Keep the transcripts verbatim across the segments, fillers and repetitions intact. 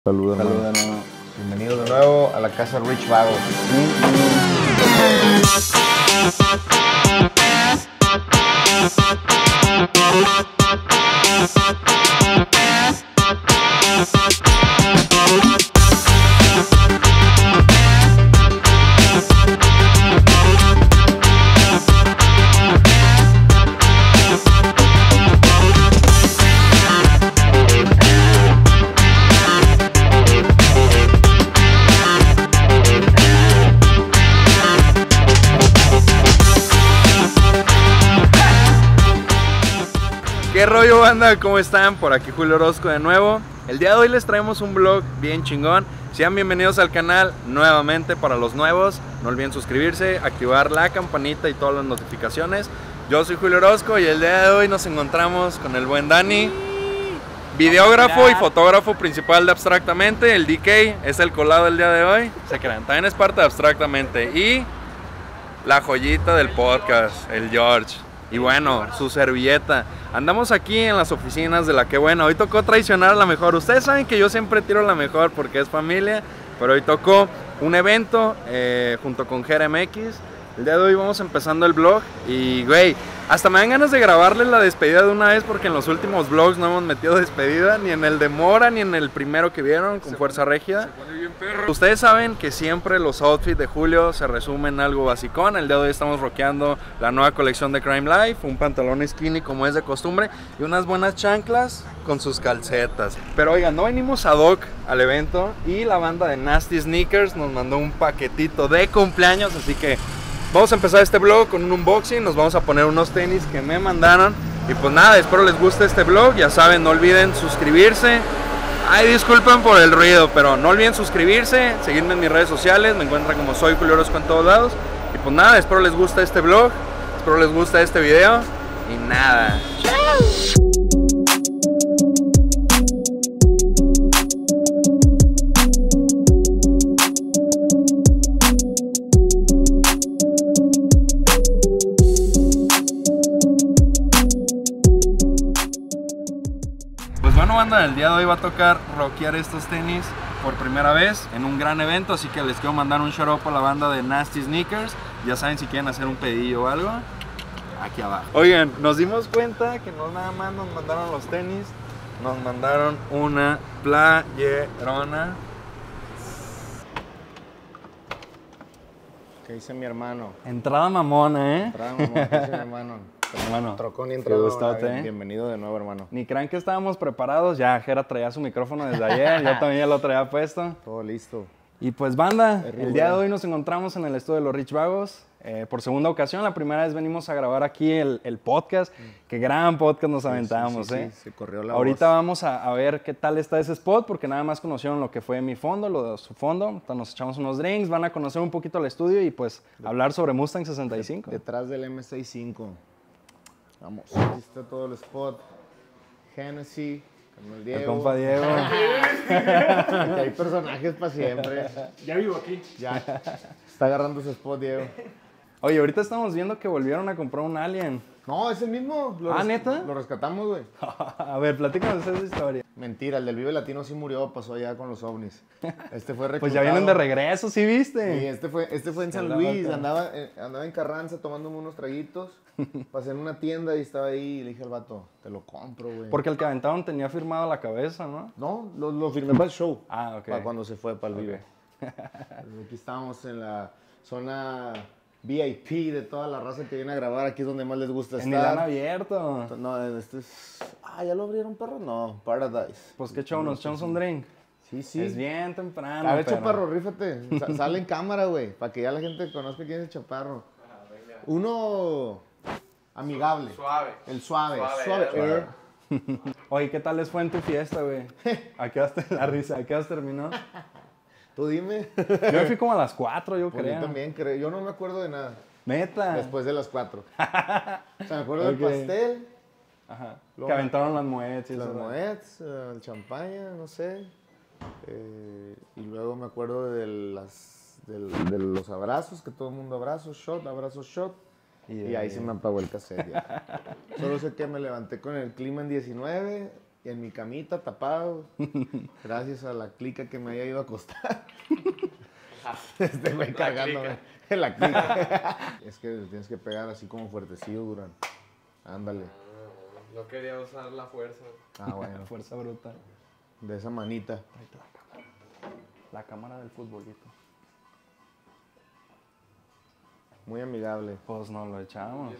Saludos, Saludos, hermano. hermano. Bienvenidos de nuevo a la casa Rich Vago. ¿Qué rollo, banda? ¿Cómo están? Por aquí Julio Orozco de nuevo. El día de hoy les traemos un vlog bien chingón. Sean bienvenidos al canal nuevamente. Para los nuevos, no olviden suscribirse, activar la campanita y todas las notificaciones. Yo soy Julio Orozco y el día de hoy nos encontramos con el buen Dani, videógrafo y fotógrafo principal de Abstractamente. El D K es el colado del día de hoy. Se crean, también es parte de Abstractamente. Y la joyita del podcast, el George. Y bueno, su servilleta. Andamos aquí en las oficinas de La Que Buena. Hoy tocó traicionar a la mejor. Ustedes saben que yo siempre tiro la mejor porque es familia. Pero hoy tocó un evento eh, junto con G R M X. El día de hoy vamos empezando el vlog. Y güey, hasta me dan ganas de grabarles la despedida de una vez, porque en los últimos vlogs no hemos metido despedida. Ni en el de Mora, ni en el primero que vieron con Fuerza Régida. Ustedes saben que siempre los outfits de Julio se resumen en algo basicón. El día de hoy estamos rockeando la nueva colección de Crime Life. Un pantalón skinny como es de costumbre y unas buenas chanclas con sus calcetas. Pero oigan, no venimos ad hoc al evento. Y la banda de Nasty Sneakers nos mandó un paquetito de cumpleaños. Así que vamos a empezar este vlog con un unboxing. Nos vamos a poner unos tenis que me mandaron. Y pues nada, espero les guste este vlog. Ya saben, no olviden suscribirse. Ay, disculpen por el ruido, pero no olviden suscribirse, seguirme en mis redes sociales, me encuentran como soy Julio Orozco en todos lados. Y pues nada, espero les guste este vlog, espero les guste este video. Y nada. Banda, el día de hoy va a tocar rockear estos tenis por primera vez en un gran evento, así que les quiero mandar un shout out a la banda de Nasty Sneakers. Ya saben, si quieren hacer un pedillo o algo, aquí abajo. Oigan, nos dimos cuenta que no nada más nos mandaron los tenis, nos mandaron una playerona. ¿Qué dice mi hermano? Entrada mamona, ¿eh? Entrada mamona, ¿qué dice mi hermano? Hermano, Trocón y entrada mamona. ¿eh? Bienvenido de nuevo, hermano. Ni crean que estábamos preparados, ya Jera traía su micrófono desde ayer, yo también ya lo traía puesto. Todo listo. Y pues banda, el día de hoy nos encontramos en el estudio de los Rich Vagos, eh, por segunda ocasión. La primera vez venimos a grabar aquí el, el podcast, mm. Qué gran podcast nos aventamos, sí, sí, sí, eh. Sí, se corrió la Ahorita voz. vamos a, a ver qué tal está ese spot, porque nada más conocieron lo que fue mi fondo, lo de su fondo. Entonces nos echamos unos drinks, van a conocer un poquito el estudio y pues de, hablar sobre Mustang sesenta y cinco. Detrás del M sesenta y cinco. Vamos, aquí está todo el spot. Hennessy. El, Diego. el compa Diego. Aquí hay personajes para siempre. Ya vivo aquí. Ya. Está agarrando su spot, Diego. Oye, ahorita estamos viendo que volvieron a comprar un Alien. No, es el mismo. Lo ¿Ah, neta? Lo rescatamos, güey. A ver, platícanos esa historia. Mentira, el del Vive Latino sí murió, pasó allá con los ovnis. Este fue reclutado. Pues ya vienen de regreso, ¿sí viste? Sí, este fue, este fue en San Luis, andaba, eh, andaba en Carranza tomándome unos traguitos. Pasé en una tienda y estaba ahí y le dije al vato, te lo compro, güey. Porque el que aventaron tenía firmado la cabeza, ¿no? No, lo, lo firmé para el show. Ah, ok. Para cuando se fue para el okay. Vive. Aquí estábamos en la zona V I P de toda la raza que viene a grabar. Aquí es donde más les gusta estar. Ni la han abierto. No, este es... Ah, ¿ya lo abrieron, perro? No, Paradise. Pues qué show, nos echamos un drink. Sí, sí. Es bien temprano. A ver, pero... Chaparro, rífate. Sa sale en cámara, güey. Para que ya la gente conozca quién es el Chaparro. Uno amigable. Suave. El suave. Suave. Suave. suave. suave. Oye, ¿qué tal les fue en tu fiesta, güey? ¿A qué haz la risa? ¿A qué haz terminó? Tú dime. Yo me fui como a las cuatro, yo Pues creo. yo también creo. Yo no me acuerdo de nada. Neta. Después de las cuatro. O sea, me acuerdo okay. del pastel. Ajá. Luego, que aventaron las moeds y Las eso, moeds, uh, el champaña, no sé. Eh, y luego me acuerdo de, las, de, de los abrazos, que todo el mundo abrazo, shot, abrazo, shot. Y, y ahí se me apagó el cassette ya. Solo sé que me levanté con el clima en diecinueve, en mi camita tapado, gracias a la clica que me haya ido a acostar. Este güey cagándome en la clica. Es que tienes que pegar así como fuertecillo, Durán. Ándale. Ah, no quería usar la fuerza. Ah, bueno. Fuerza brutal. De esa manita. Ahí está la cámara. La cámara del futbolito. Muy amigable. Pues nos lo echamos.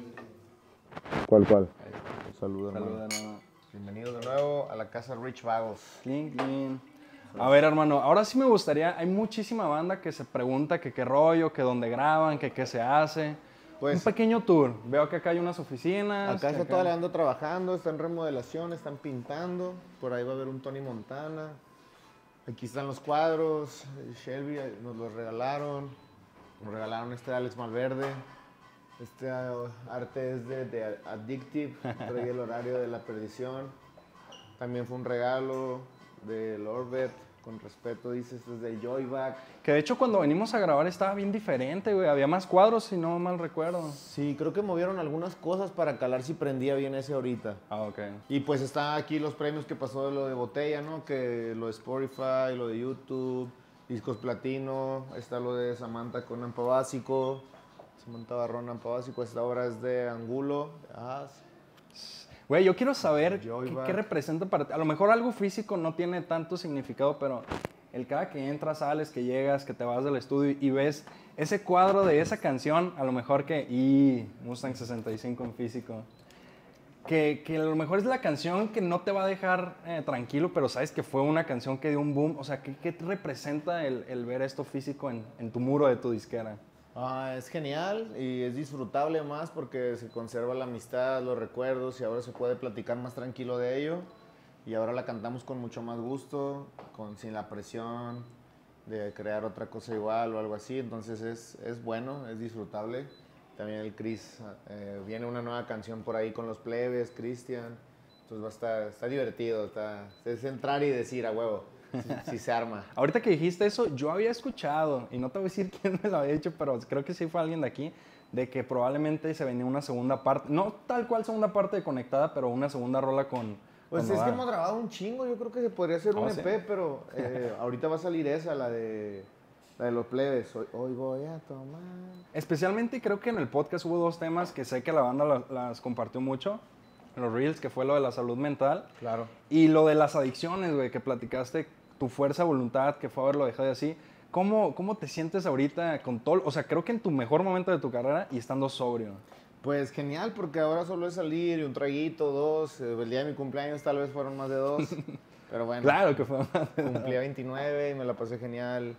¿Cuál, cuál? Saluda, Saluda, hermano. hermano. Bienvenido de nuevo a la casa Rich Vagos. Clean, clean. A ver, hermano, ahora sí me gustaría, hay muchísima banda que se pregunta que qué rollo, que dónde graban, que qué se hace. Pues, un pequeño tour. Veo que acá hay unas oficinas. acá está acá... toda la banda trabajando, está en remodelación, están pintando. Por ahí va a haber un Tony Montana. Aquí están los cuadros. Shelby nos los regalaron. Nos regalaron este de Alex Malverde. Este uh, arte es de, de Addictive. Trae el horario de la perdición. También fue un regalo del Orbit. Con respeto, dice, este es de Joyback. Que de hecho cuando venimos a grabar estaba bien diferente, güey. Había más cuadros, si no mal recuerdo. Sí, creo que movieron algunas cosas para calar si prendía bien ese ahorita. Ah, ok. Y pues está aquí los premios que pasó de lo de Botella, ¿no? Que lo de Spotify, lo de YouTube, Discos Platino. Está lo de Samantha con Ampa Básico. Samantha Barrón, Ampa Básico. Esta obra es de Angulo. Ah, Güey, yo quiero saber qué, Joyback. qué representa para ti. A lo mejor algo físico no tiene tanto significado, pero el cada que entras, sales, que llegas, que te vas del estudio y ves ese cuadro de esa canción, a lo mejor que... Y Mustang sesenta y cinco en físico. Que, que a lo mejor es la canción que no te va a dejar eh, tranquilo, pero sabes que fue una canción que dio un boom. O sea, ¿qué, qué te representa el, el ver esto físico en, en tu muro de tu disquera? Ah, es genial y es disfrutable más porque se conserva la amistad, los recuerdos y ahora se puede platicar más tranquilo de ello. Y ahora la cantamos con mucho más gusto, con, sin la presión de crear otra cosa igual o algo así. Entonces es, es bueno, es disfrutable. También el Chris, eh, viene una nueva canción por ahí con los plebes, Cristian. Entonces va a estar, está divertido, está, es entrar y decir a huevo. Si, si se arma. Ahorita que dijiste eso, yo había escuchado, y no te voy a decir quién me lo había dicho, pero creo que sí fue alguien de aquí, de que probablemente se venía una segunda parte, no tal cual segunda parte de Conectada, pero una segunda rola con... Pues con es que Nodal. hemos grabado un chingo, yo creo que se podría hacer un Oh, E P, sí. pero eh, ahorita va a salir esa, la de, la de los plebes. Hoy, hoy voy a tomar. Especialmente creo que en el podcast hubo dos temas que sé que la banda la- las compartió mucho, los Reels, que fue lo de la salud mental, Claro. y lo de las adicciones, güey, que platicaste, tu fuerza de voluntad, que fue haberlo dejado de así. ¿Cómo, ¿Cómo te sientes ahorita con todo? O sea, creo que en tu mejor momento de tu carrera y estando sobrio. Pues genial, porque ahora solo es salir y un traguito, dos. eh, El día de mi cumpleaños tal vez fueron más de dos. Pero bueno, Claro que fue. cumplí a veintinueve y me la pasé genial.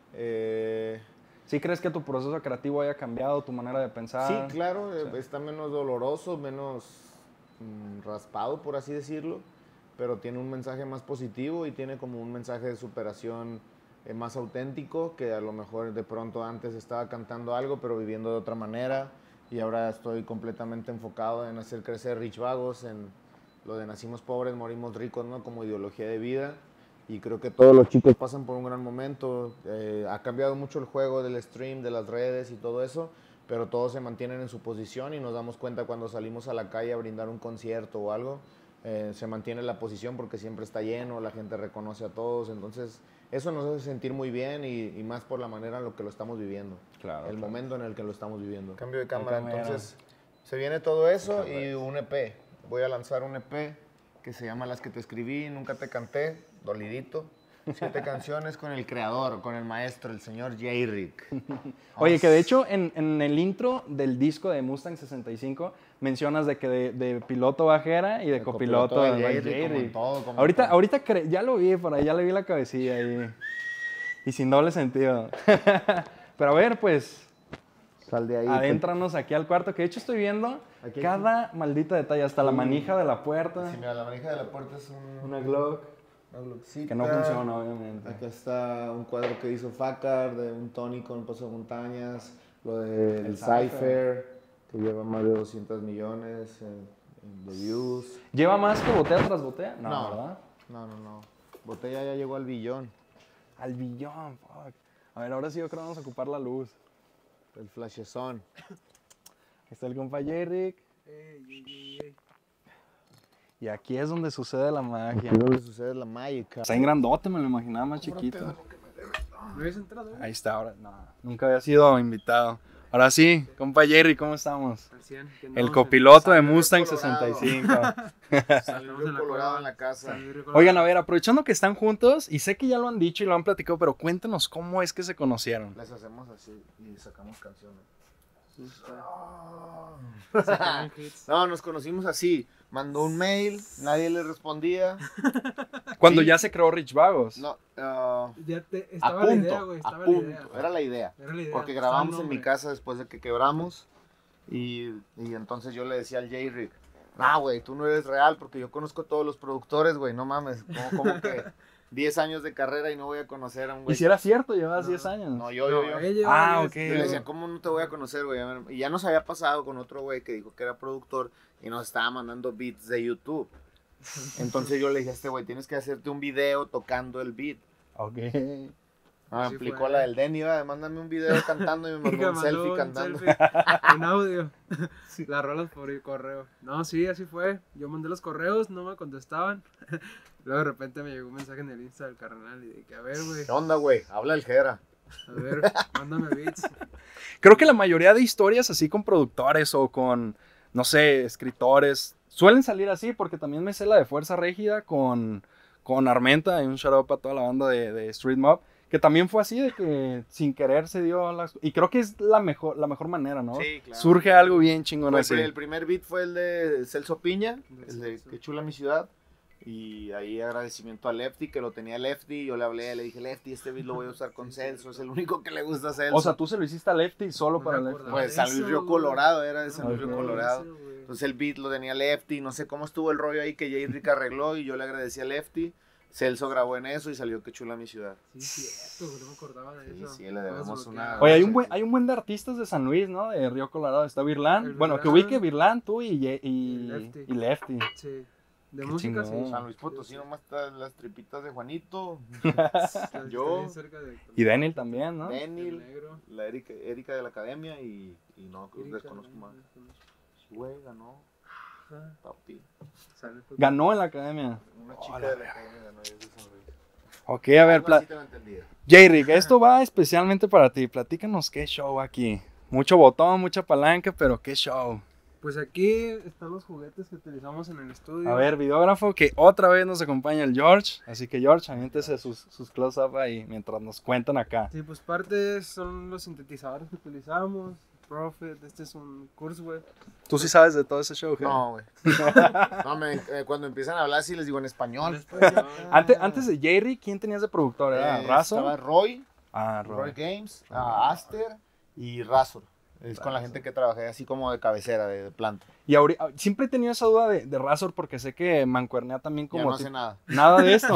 Eh, ¿Sí crees que tu proceso creativo haya cambiado, tu manera de pensar? sí, claro, eh, Sí. está menos doloroso, menos mm, raspado, por así decirlo. Pero tiene un mensaje más positivo y tiene como un mensaje de superación eh, más auténtico, que a lo mejor de pronto antes estaba cantando algo, pero viviendo de otra manera. Y ahora estoy completamente enfocado en hacer crecer Rich Vagos, en lo de nacimos pobres, morimos ricos, ¿no? Como ideología de vida. Y creo que todos los chicos pasan por un gran momento. Eh, ha cambiado mucho el juego del stream, de las redes y todo eso, pero todos se mantienen en su posición y nos damos cuenta cuando salimos a la calle a brindar un concierto o algo. Eh, se mantiene la posición porque siempre está lleno, la gente reconoce a todos, entonces eso nos hace sentir muy bien y, y más por la manera en la que lo estamos viviendo, Claro, el claro. momento en el que lo estamos viviendo. Cambio de cámara, cámara. entonces se viene todo eso y un E P. Voy a lanzar un E P que se llama Las que te escribí, nunca te canté, dolidito. Siete canciones con el creador, con el maestro, el señor J-Rick. Oye, que de hecho en, en el intro del disco de Mustang sesenta y cinco mencionas de que de, de piloto bajera y de, De copiloto, copiloto de de J-Rick, como en J-Rick. todo, como en Ahorita, todo. ahorita cre- ya lo vi por ahí, ya le vi la cabecilla y, y sin doble sentido. Pero a ver, pues, Sal de ahí. adéntranos aquí al cuarto, que de hecho estoy viendo Aquí hay- cada maldita detalle, hasta la manija de la puerta, Sí, mira, la manija de la puerta es un, una Glock, una Glockcita. que no funciona obviamente. Acá está un cuadro que hizo Facar de un Tony con Paso montañas. Lo del El Cypher, Cypher. que lleva más de doscientos millones en, en de views. ¿Lleva más que botella tras botella? No, No. ¿verdad? No, no, no. Botella ya llegó al billón. Al billón, fuck. A ver, ahora sí yo creo que vamos a ocupar la luz. El flashezón. Ahí está el compa J-Rick. Y aquí es donde sucede la magia. Aquí donde sucede la mágica. Está en grandote, me lo imaginaba más chiquito. ¿No habías entrado? güey? Ahí está, ahora. No, nunca había sido invitado. Ahora sí, compa Jerry, ¿cómo estamos? Al cien, que El andamos copiloto de San Luis Mustang Colorado. sesenta y cinco. San Estamos Luis en la Colorado cueva. en la en casa. San Luis Colorado. Oigan, a ver, aprovechando que están juntos, y sé que ya lo han dicho y lo han platicado, pero cuéntenos cómo es que se conocieron. Les hacemos así y sacamos canciones. Sí, está. Sacaban hits. No, nos conocimos así. Mandó un mail, nadie le respondía. Cuando Sí. ya se creó Rich Vagos. No, ah, Ya te, a estaba la punto, idea, güey. a Estaba la punto. idea. Era la idea. Era la idea. Porque estaba el grabamos en mi nombre. casa después de que quebramos. Y, y entonces yo le decía al J-Rick, nah, güey, tú no eres real porque yo conozco a todos los productores, güey, no mames. Como, como que diez años de carrera y no voy a conocer a un Y güey. si era cierto, llevabas No. diez años. No, yo, yo, yo. No, ella, Ah, ella, ok. Y le decía, ¿cómo no te voy a conocer, güey? A ver, y ya nos había pasado con otro güey que dijo que era productor y nos estaba mandando beats de YouTube. Entonces yo le dije a este güey, tienes que hacerte un video tocando el beat. Ok. Ah, Así aplicó fue. la del Denny, va, mándame un video cantando y me Y mandó que un mandó selfie un cantando. selfie en audio. Las rolas por correo. No, sí, así fue. Yo mandé los correos, no me contestaban. Luego de repente me llegó un mensaje en el Insta del carnal y dije, a ver, güey, ¿Qué onda, güey? Habla el Jera. a ver, mándame beats. Creo que la mayoría de historias así con productores o con, no sé, escritores, suelen salir así porque también me sé la de Fuerza Régida con, con Armenta y un shout out para toda la banda de, de Street Mob, que también fue así de que sin querer se dio las... Y creo que es la mejor, la mejor manera, ¿no? Sí, claro. Surge algo bien chingón Fue- así. El primer beat fue el de Celso Piña, De el de Celso. Qué chula mi ciudad. Y ahí agradecimiento a Lefty, que lo tenía Lefty. Yo le hablé, le dije, Lefty, este beat lo voy a usar con Celso, es el único que le gusta a Celso. O sea, tú se lo hiciste a Lefty solo No para me Lefty. acordaba. Pues San Luis Eso, Río güey. Colorado, era de San No Luis me Río acuerdo de Colorado. eso, güey. Entonces el beat lo tenía Lefty, no sé cómo estuvo el rollo ahí que J-Rick arregló y yo le agradecí a Lefty. Celso grabó en eso y salió Qué chula mi ciudad. Sí, cierto, güey, no me acordaba de Sí, eso. sí, le debemos Todos una- bloqueados. Oye, hay un, buen, hay un buen de artistas de San Luis, ¿no? De Río Colorado. Está Virlán. El Bueno, que Virlán. ubique Virlán, tú y, Ye- y, Y Lefty. y Lefty. Sí. De Qué música, chingón. sí. San Luis Potosí nomás están las tripitas de Juanito, Está- está Yo. bien cerca de- Y Daniel también, ¿no? El Denil, negro. la Erika, Erika de la academia y, y no, creo que Erika, desconozco no, más. no conozco. Sí, güey, ganó, Ajá, papi. sale, pues, Ganó en la academia. Una chica Hola, de la academia ganó y es de San Luis. Ok, a ver, Algo pla- así te lo entendía. J-Rick, esto va especialmente para ti. Platícanos qué show aquí. Mucho botón, mucha palanca, pero qué show. Pues aquí están los juguetes que utilizamos en el estudio. A ver, videógrafo, que otra vez nos acompaña el George. Así que George, aviéntese sus, sus close-up ahí mientras nos cuentan acá. Sí, pues partes son los sintetizadores que utilizamos. Prophet, este es un Kurzweil. ¿Tú sí sabes de todo ese show, Ger? No, güey. No, me- eh, cuando empiezan a hablar sí les digo en español. Antes, antes de J-Rick, ¿quién tenías de productor? ¿Era Eh, Razor? Estaba Roy, Ah, Roy Roy. Games, ah, Aster y Razor. Es con la gente que trabajé así como de cabecera, de, de planta. Y ahorita, siempre he tenido esa duda de, de Razor porque sé que mancuernea también Ya como... no ti- hace nada. Nada de esto.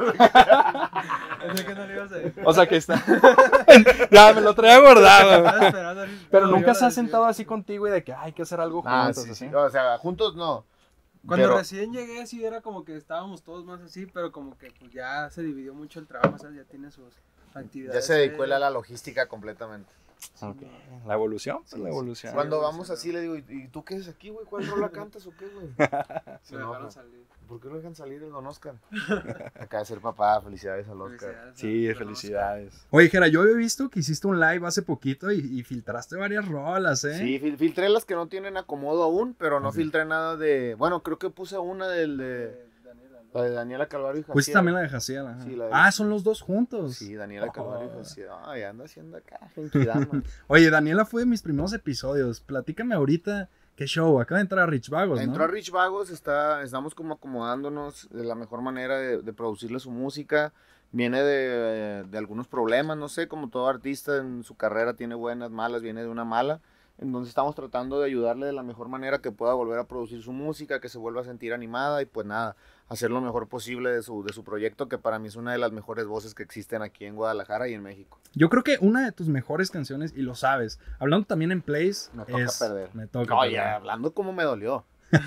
Pensé que no le ibas a decir. O sea que está... ya, me lo traía guardado. Estaba esperando así. Pero No, nunca yo se la ha decía. sentado así contigo y de que "Ay, hay que hacer algo Ah, juntos. sí, así. sí. O sea, juntos no. Cuando Pero- recién llegué sí era como que estábamos todos más así, pero como que pues ya se dividió mucho el trabajo, o sea, ya tiene sus actividades. Ya se dedicó él a él. la logística completamente. Ok. La evolución, pues Sí, la sí. evolución. Cuando Sí, vamos sí, así le digo, ¿y y tú qué es aquí, güey? ¿Cuál rola cantas o qué, güey? Se Me dejaron enoja. salir. ¿Por qué no dejan salir el don Oscar? Acaba de ser papá, felicidades al Oscar. Felicidades, Sí, don felicidades. Oye, Jera, yo había visto que hiciste un live hace poquito y, y filtraste varias rolas, ¿eh? Sí, fil- filtré las que no tienen acomodo aún, pero no Ujú. filtré nada de... Bueno, creo que puse una del de... Eh, Daniela, ¿no? La de Daniela Calvario y Pues Jaciel. también la de Jaciel. ajá. Sí, la de- Ah, son los dos juntos. Sí, Daniela Calvario y Oh. Jaciel. Ay, anda haciendo acá, Genkidama. Oye, Daniela fue de mis primeros episodios. Platícame ahorita qué show. Acaba de entrar a Rich Vagos, ¿no? Entró a Rich Vagos, está, estamos como acomodándonos de la mejor manera de, de producirle su música. Viene de, de algunos problemas, no sé, como todo artista en su carrera tiene buenas, malas, viene de una mala. Entonces estamos tratando de ayudarle de la mejor manera que pueda volver a producir su música, que se vuelva a sentir animada y pues nada, hacer lo mejor posible de su, de su proyecto, que para mí es una de las mejores voces que existen aquí en Guadalajara y en México. Yo creo que una de tus mejores canciones, y lo sabes, hablando también en plays, Me toca es... perder. Me toca Oye, perder. hablando como me dolió.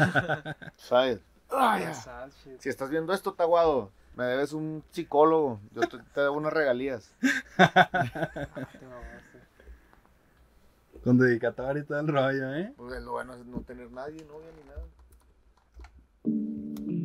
¿Sabes? Ay, Ah, sad shit. si estás viendo esto, Taguado, me debes un psicólogo. Yo te, te debo unas regalías. Te mamaste. Con dedicatoria y todo el rollo, ¿eh? Pues lo bueno es no tener nadie, novia ni nada.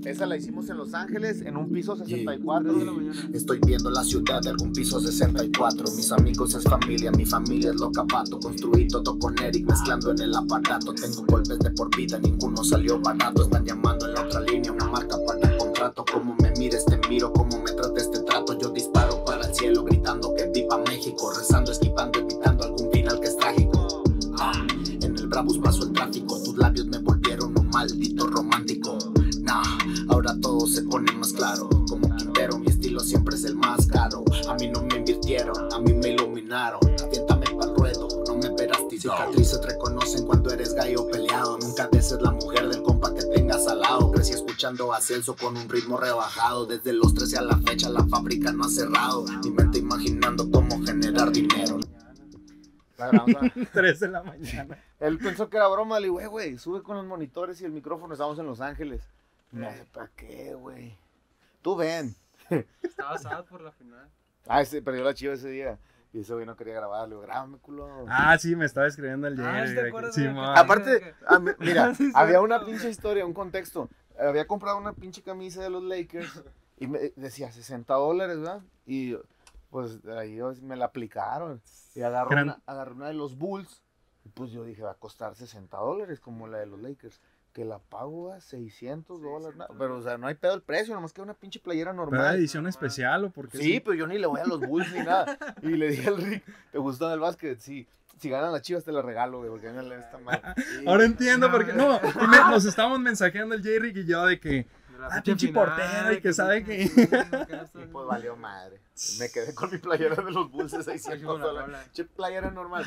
Esa la hicimos en Los Ángeles, en un piso sesenta y cuatro. tres de la mañana. Estoy viendo la ciudad de algún piso sesenta y cuatro. Mis amigos es familia, mi familia es loca pato. Construí todo con Eric mezclando en el aparato. Tengo golpes de por vida, ninguno salió barato. Están llamando en la otra línea, una marca para el contrato. Como me mires te miro, como me trata este trato. Yo disparo para el cielo gritando que viva México. Rezando, esquivando, evitando algún final que es trágico. Ah, en el Brabus paso el tráfico. Tus labios me volvieron un maldito romántico. Nah, ahora todo se pone más claro. Como Quintero, mi estilo siempre es el más caro. A mí no me invirtieron, a mí me iluminaron. Aviéntame pa'l ruedo, no me verás tirar. Cicatrices te reconocen cuando eres gallo peleado. Nunca desees la mujer del compa que tengas al lado. Crecí escuchando a Celso con un ritmo rebajado. Desde los trece a la fecha la fábrica no ha cerrado. Mi mente imaginando cómo generar dinero. La grabamos a- tres de la mañana. Él pensó que era broma, le digo, "Eh, güey, sube con los monitores y el micrófono, estamos en Los Ángeles. No sé para qué, güey. Tú ven. Estaba sad por la final. Ah, se perdió la chiva ese día. Y ese güey no quería grabar, le digo, grábame, culo. Ah, sí, me estaba escribiendo el Ah, Jerry. ¿sí te de que- acuerdas, sí, güey? mo. Aparte, a mí- mira, Sí, había cierto, una güey. pinche historia, un contexto. Había comprado una pinche camisa de los Lakers y me decía sesenta dólares, ¿verdad? Y pues ahí me la aplicaron. Y agarré Gran- una, agarré una de los Bulls. Y pues yo dije, va a costar sesenta dólares como la de los Lakers. Que la pago a seiscientos dólares. no, Pero, o sea, no hay pedo el precio, nomás que una pinche playera ¿Pero normal. era edición especial o por qué? Sí, pero yo ni le voy a los Bulls ni nada. Y le dije al Rick, ¿te gustó el básquet? Sí. Si ganan las Chivas te la regalo, güey, porque a mí me esta madre. Sí. Ahora entiendo por qué. No, y me- nos estábamos mensajeando el Jerry y yo de que. De la Ah, pinche pinche final, portero, y que pinche- sabe que- sí, que no está- Y pues valió madre. Me quedé con mi playera de los Bulls de Aquí seiscientos con la dólares. bola. Che, playera normal.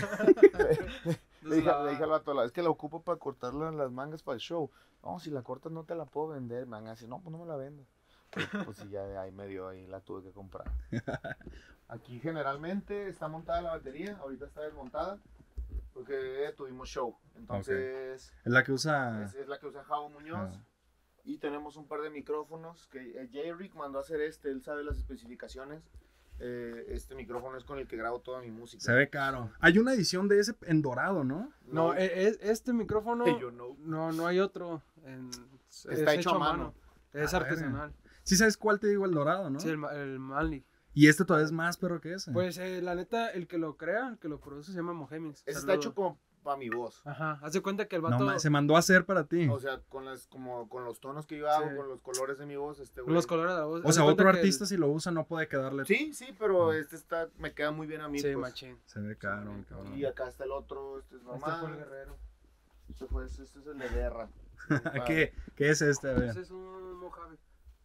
No Le se dije, la va. le dije al vato, es que la ocupo para cortarla en las mangas para el show. No, si la cortas no te la puedo vender. Me van a decir, no, pues no me la vendo. Pues, pues sí, ya de ahí me dio ahí, la tuve que comprar. Aquí generalmente está montada la batería, ahorita está desmontada, porque tuvimos show. Entonces, Es la que usa. es, es la que usa Javo Muñoz. Ah. Y tenemos un par de micrófonos que eh, J-Rick mandó a hacer este, él sabe las especificaciones. Eh, este micrófono es con el que grabo toda mi música. Se ve caro. Hay una edición de ese en dorado, ¿no? No, e- e- este micrófono, yo no. no, no hay otro. en- Está hecho a mano. Es Ah, artesanal. Sí sabes cuál te digo, el dorado, ¿no? Sí, el, ma- el Manly. Y este todavía es más pero que ese. Pues eh, la neta, el que lo crea, el que lo produce se llama Mojemix. Este está Saludo. hecho como para mi voz. Ajá, haz de cuenta que el no, vato... ma- se mandó a hacer para ti. O sea, con las como con los tonos que yo hago, Sí. con los colores de mi voz, este con güey. los colores de la voz. O haz sea, de cuenta otro que el- artista si lo usa no puede quedarle. Sí, sí, pero este está me queda muy bien a mí, Sí, pues. machín. Se ve caro, cabrón. Y acá está el otro, este es Este fue el normal. guerrero. Este fue este es el de guerra. ¿Qué, ¿Qué es este? A ver. Ese es un Mojave.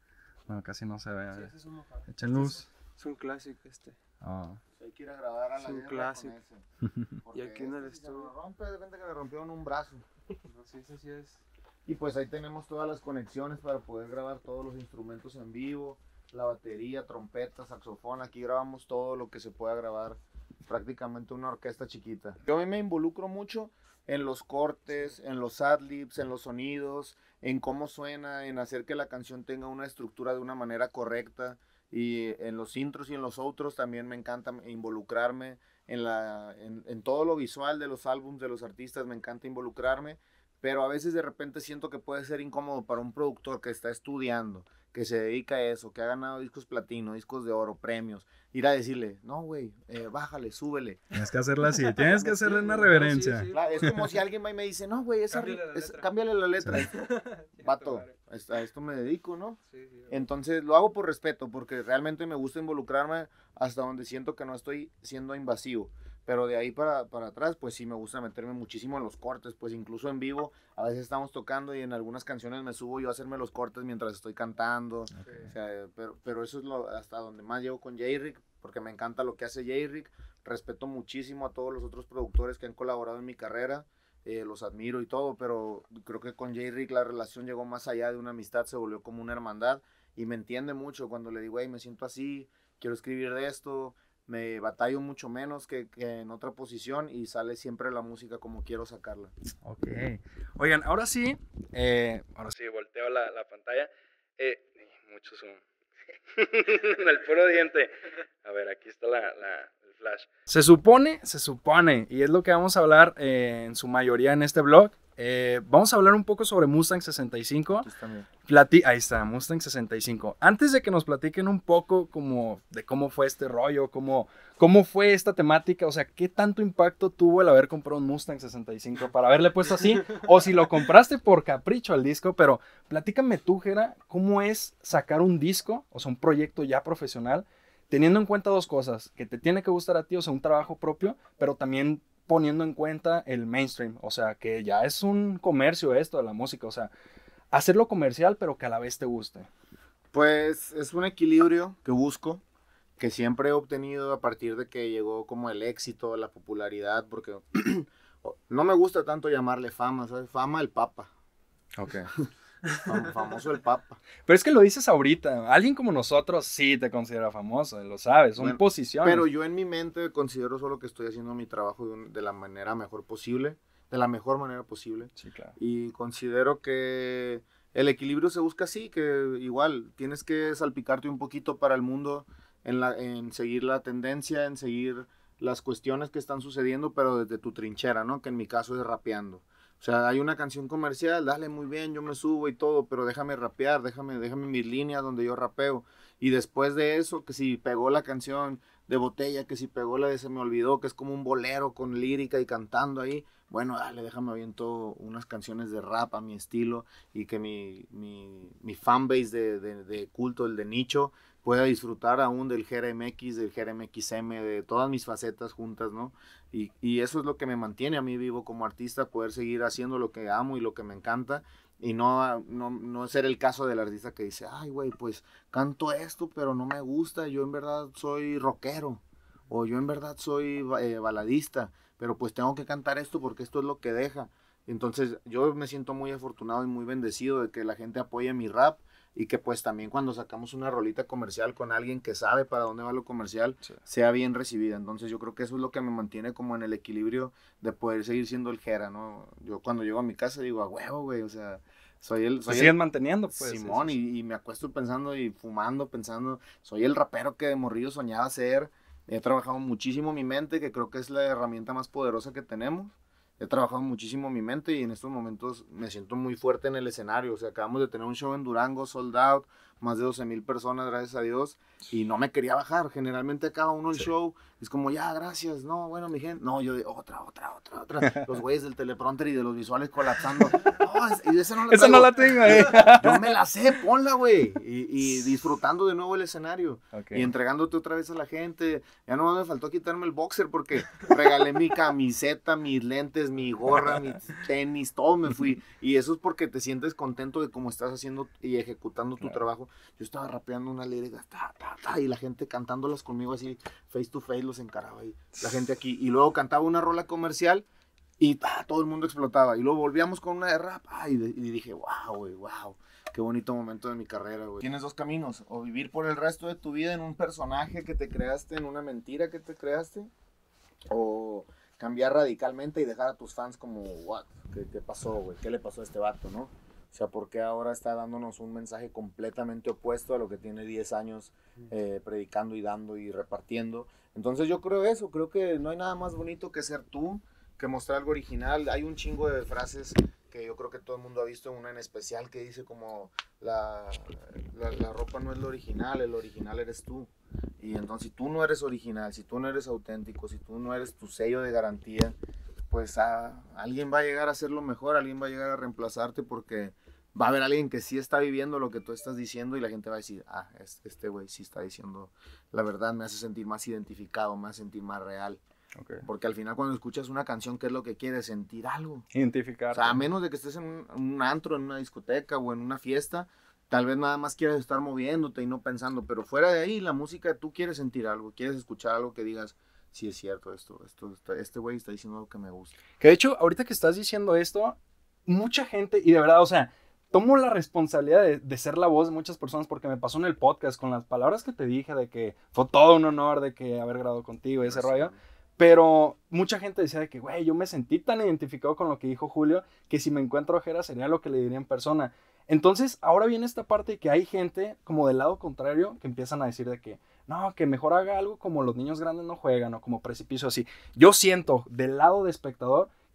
No, casi no se ve. A Sí, ver. ese es un Mojave. Echen luz. Es un clásico este. Ah. Hay que ir a grabar a la Es un guerra clásico. con ese. Porque Y aquí en el este, si se estudio. lo rompe, de repente que le rompieron un brazo. No, sí, ese sí es. Y pues ahí tenemos todas las conexiones para poder grabar todos los instrumentos en vivo, la batería, trompeta, saxofón. Aquí grabamos todo lo que se pueda grabar, prácticamente una orquesta chiquita. Yo a mí me involucro mucho en los cortes, en los adlibs, en los sonidos, en cómo suena, en hacer que la canción tenga una estructura de una manera correcta. Y en los intros y en los outros también me encanta involucrarme en, la, en, en todo lo visual de los álbumes de los artistas, me encanta involucrarme. Pero a veces de repente siento que puede ser incómodo para un productor que está estudiando, que se dedica a eso, que ha ganado discos platino, discos de oro, premios. Ir a decirle, no, güey, eh, bájale, súbele. Tienes que hacerla así. Tienes que hacerle una reverencia. Sí, sí. Claro, es como si alguien va y me dice, no, güey, esa Cámbiale ri- la es- letra". cámbiale la letra. Sí, Vato, madre. a a esto me dedico, ¿no? Sí, sí. Entonces lo hago por respeto, porque realmente me gusta involucrarme hasta donde siento que no estoy siendo invasivo. Pero de ahí para, para atrás, pues sí me gusta meterme muchísimo en los cortes, pues incluso en vivo, a veces estamos tocando y en algunas canciones me subo yo a hacerme los cortes mientras estoy cantando. O sea, pero, pero eso es lo, hasta donde más llego con J-Rick, porque me encanta lo que hace J-Rick. Respeto muchísimo a todos los otros productores que han colaborado en mi carrera. Eh, los admiro y todo, pero creo que con J-Rick la relación llegó más allá de una amistad, se volvió como una hermandad y me entiende mucho cuando le digo, hey, me siento así, quiero escribir de esto, me batallo mucho menos que, que en otra posición y sale siempre la música como quiero sacarla. Ok. Oigan, ahora sí, eh, ahora sí, volteo la, la pantalla. Eh, mucho zoom. El puro diente. A ver, aquí está la, la, el flash. Se supone, se supone, y es lo que vamos a hablar eh, en su mayoría en este blog, Eh, vamos a hablar un poco sobre Mustang sesenta y cinco. Aquí está, mira. Plati- Ahí está, Mustang sesenta y cinco. Antes de que nos platiquen un poco como de cómo fue este rollo, cómo, cómo fue esta temática, o sea, qué tanto impacto tuvo el haber comprado un Mustang sesenta y cinco para haberle puesto así, o si lo compraste por capricho al disco, pero platícame tú, Jera, cómo es sacar un disco, o sea, un proyecto ya profesional, teniendo en cuenta dos cosas, que te tiene que gustar a ti, o sea, un trabajo propio, pero también poniendo en cuenta el mainstream, o sea, que ya es un comercio esto de la música, o sea, hacerlo comercial, pero que a la vez te guste. Pues es un equilibrio que busco, que siempre he obtenido a partir de que llegó como el éxito, la popularidad, porque no me gusta tanto llamarle fama, ¿sabes? Fama el papa. Ok. Fam- famoso el papa. Pero es que lo dices ahorita, alguien como nosotros sí te considera famoso, lo sabes, son Bueno, posiciones. Pero yo en mi mente considero solo que estoy haciendo mi trabajo de, un- de la manera mejor posible, de la mejor manera posible. Sí, claro. Y considero que el equilibrio se busca así, que igual tienes que salpicarte un poquito para el mundo en, la, en seguir la tendencia, en seguir las cuestiones que están sucediendo, pero desde tu trinchera, ¿no? Que en mi caso es rapeando. O sea, hay una canción comercial, dale muy bien, yo me subo y todo, pero déjame rapear, déjame, déjame mis líneas donde yo rapeo. Y después de eso, que si pegó la canción de Botella, que si pegó la de Se Me Olvidó, que es como un bolero con lírica y cantando ahí, bueno, dale, déjame aviento unas canciones de rap a mi estilo y que mi, mi, mi fanbase de, de, de culto, el de nicho, pueda disfrutar aún del Jera M X, del Jera M X M, de todas mis facetas juntas, ¿no? Y, y eso es lo que me mantiene a mí vivo como artista, poder seguir haciendo lo que amo y lo que me encanta. Y no, no, no ser el caso del artista que dice, ay, güey, pues canto esto, pero no me gusta, yo en verdad soy rockero, o yo en verdad soy eh, baladista, pero pues tengo que cantar esto porque esto es lo que deja. Entonces yo me siento muy afortunado y muy bendecido de que la gente apoye mi rap y que pues también cuando sacamos una rolita comercial con alguien que sabe para dónde va lo comercial, Sí. sea bien recibida. Entonces yo creo que eso es lo que me mantiene como en el equilibrio de poder seguir siendo el Jera, ¿no? Yo cuando llego a mi casa digo, a huevo, güey, o sea, soy el... Se Soy siguen el manteniendo, pues. Simón, sí, sí, y, y me acuesto pensando y fumando, pensando, soy el rapero que de morrillo soñaba ser. He trabajado muchísimo mi mente, que creo que es la herramienta más poderosa que tenemos. He trabajado muchísimo mi mente y en estos momentos me siento muy fuerte en el escenario. O sea, acabamos de tener un show en Durango, sold out, más de doce mil personas, gracias a Dios, y no me quería bajar. Generalmente acaba uno el Sí. show, es como, ya, gracias, no, bueno, mi gente, no, yo de otra, otra, otra, otra. Los güeyes del teleprompter y de los visuales colapsando. No, es- y esa no la Esa no traigo. la tengo, eh. Yo me la sé, ponla, güey. Y, y disfrutando de nuevo el escenario. Ok. Y entregándote otra vez a la gente. Ya no me faltó quitarme el boxer porque regalé mi camiseta, mis lentes, mi gorra, mis tenis, todo me fui. Y eso es porque te sientes contento de cómo estás haciendo y ejecutando tu Claro. trabajo. Yo estaba rapeando unas líricas, ta, ta, ta, y la gente cantándolas conmigo así, face to face, los encaraba ahí. La gente aquí. Y luego cantaba una rola comercial. Y ah, todo el mundo explotaba. Y luego volvíamos con una de rap. Ah, y, de- y dije, wow, güey, wow. Qué bonito momento de mi carrera, güey. Tienes dos caminos. O vivir por el resto de tu vida en un personaje que te creaste, en una mentira que te creaste. O cambiar radicalmente y dejar a tus fans como, what? ¿Qué, qué pasó, güey? ¿Qué le pasó a este vato, no? O sea, ¿por qué ahora está dándonos un mensaje completamente opuesto a lo que tiene diez años eh, predicando y dando y repartiendo? Entonces yo creo eso. Creo que no hay nada más bonito que ser tú, que mostrar algo original. Hay un chingo de frases que yo creo que todo el mundo ha visto, una en especial que dice como la, la, la ropa no es lo original, el original eres tú. Y entonces si tú no eres original, si tú no eres auténtico, si tú no eres tu sello de garantía, pues a, alguien va a llegar a hacerlo mejor, alguien va a llegar a reemplazarte porque va a haber alguien que sí está viviendo lo que tú estás diciendo y la gente va a decir, ah, este güey sí está diciendo la verdad, me hace sentir más identificado, me hace sentir más real. Ok. Porque al final cuando escuchas una canción, ¿qué es lo que quieres? Sentir algo. Identificar. O sea, a menos de que estés en un, un antro, en una discoteca o en una fiesta, tal vez nada más quieras estar moviéndote y no pensando, pero fuera de ahí, la música, tú quieres sentir algo, quieres escuchar algo que digas, sí es cierto, esto, esto, este güey está diciendo algo que me gusta. Que de hecho, ahorita que estás diciendo esto, mucha gente, y de verdad, o sea, tomo la responsabilidad de, de ser la voz de muchas personas porque me pasó en el podcast con las palabras que te dije de que fue todo un honor de que haber grabado contigo y ese rollo. Pero mucha gente decía de que, güey, yo me sentí tan identificado con lo que dijo Julio que si me encuentro a Jera sería lo que le diría en persona. Entonces, ahora viene esta parte de que hay gente como del lado contrario que empiezan a decir de que, no, que mejor haga algo como los niños grandes no juegan o como Precipicio así. Yo siento del lado de espectador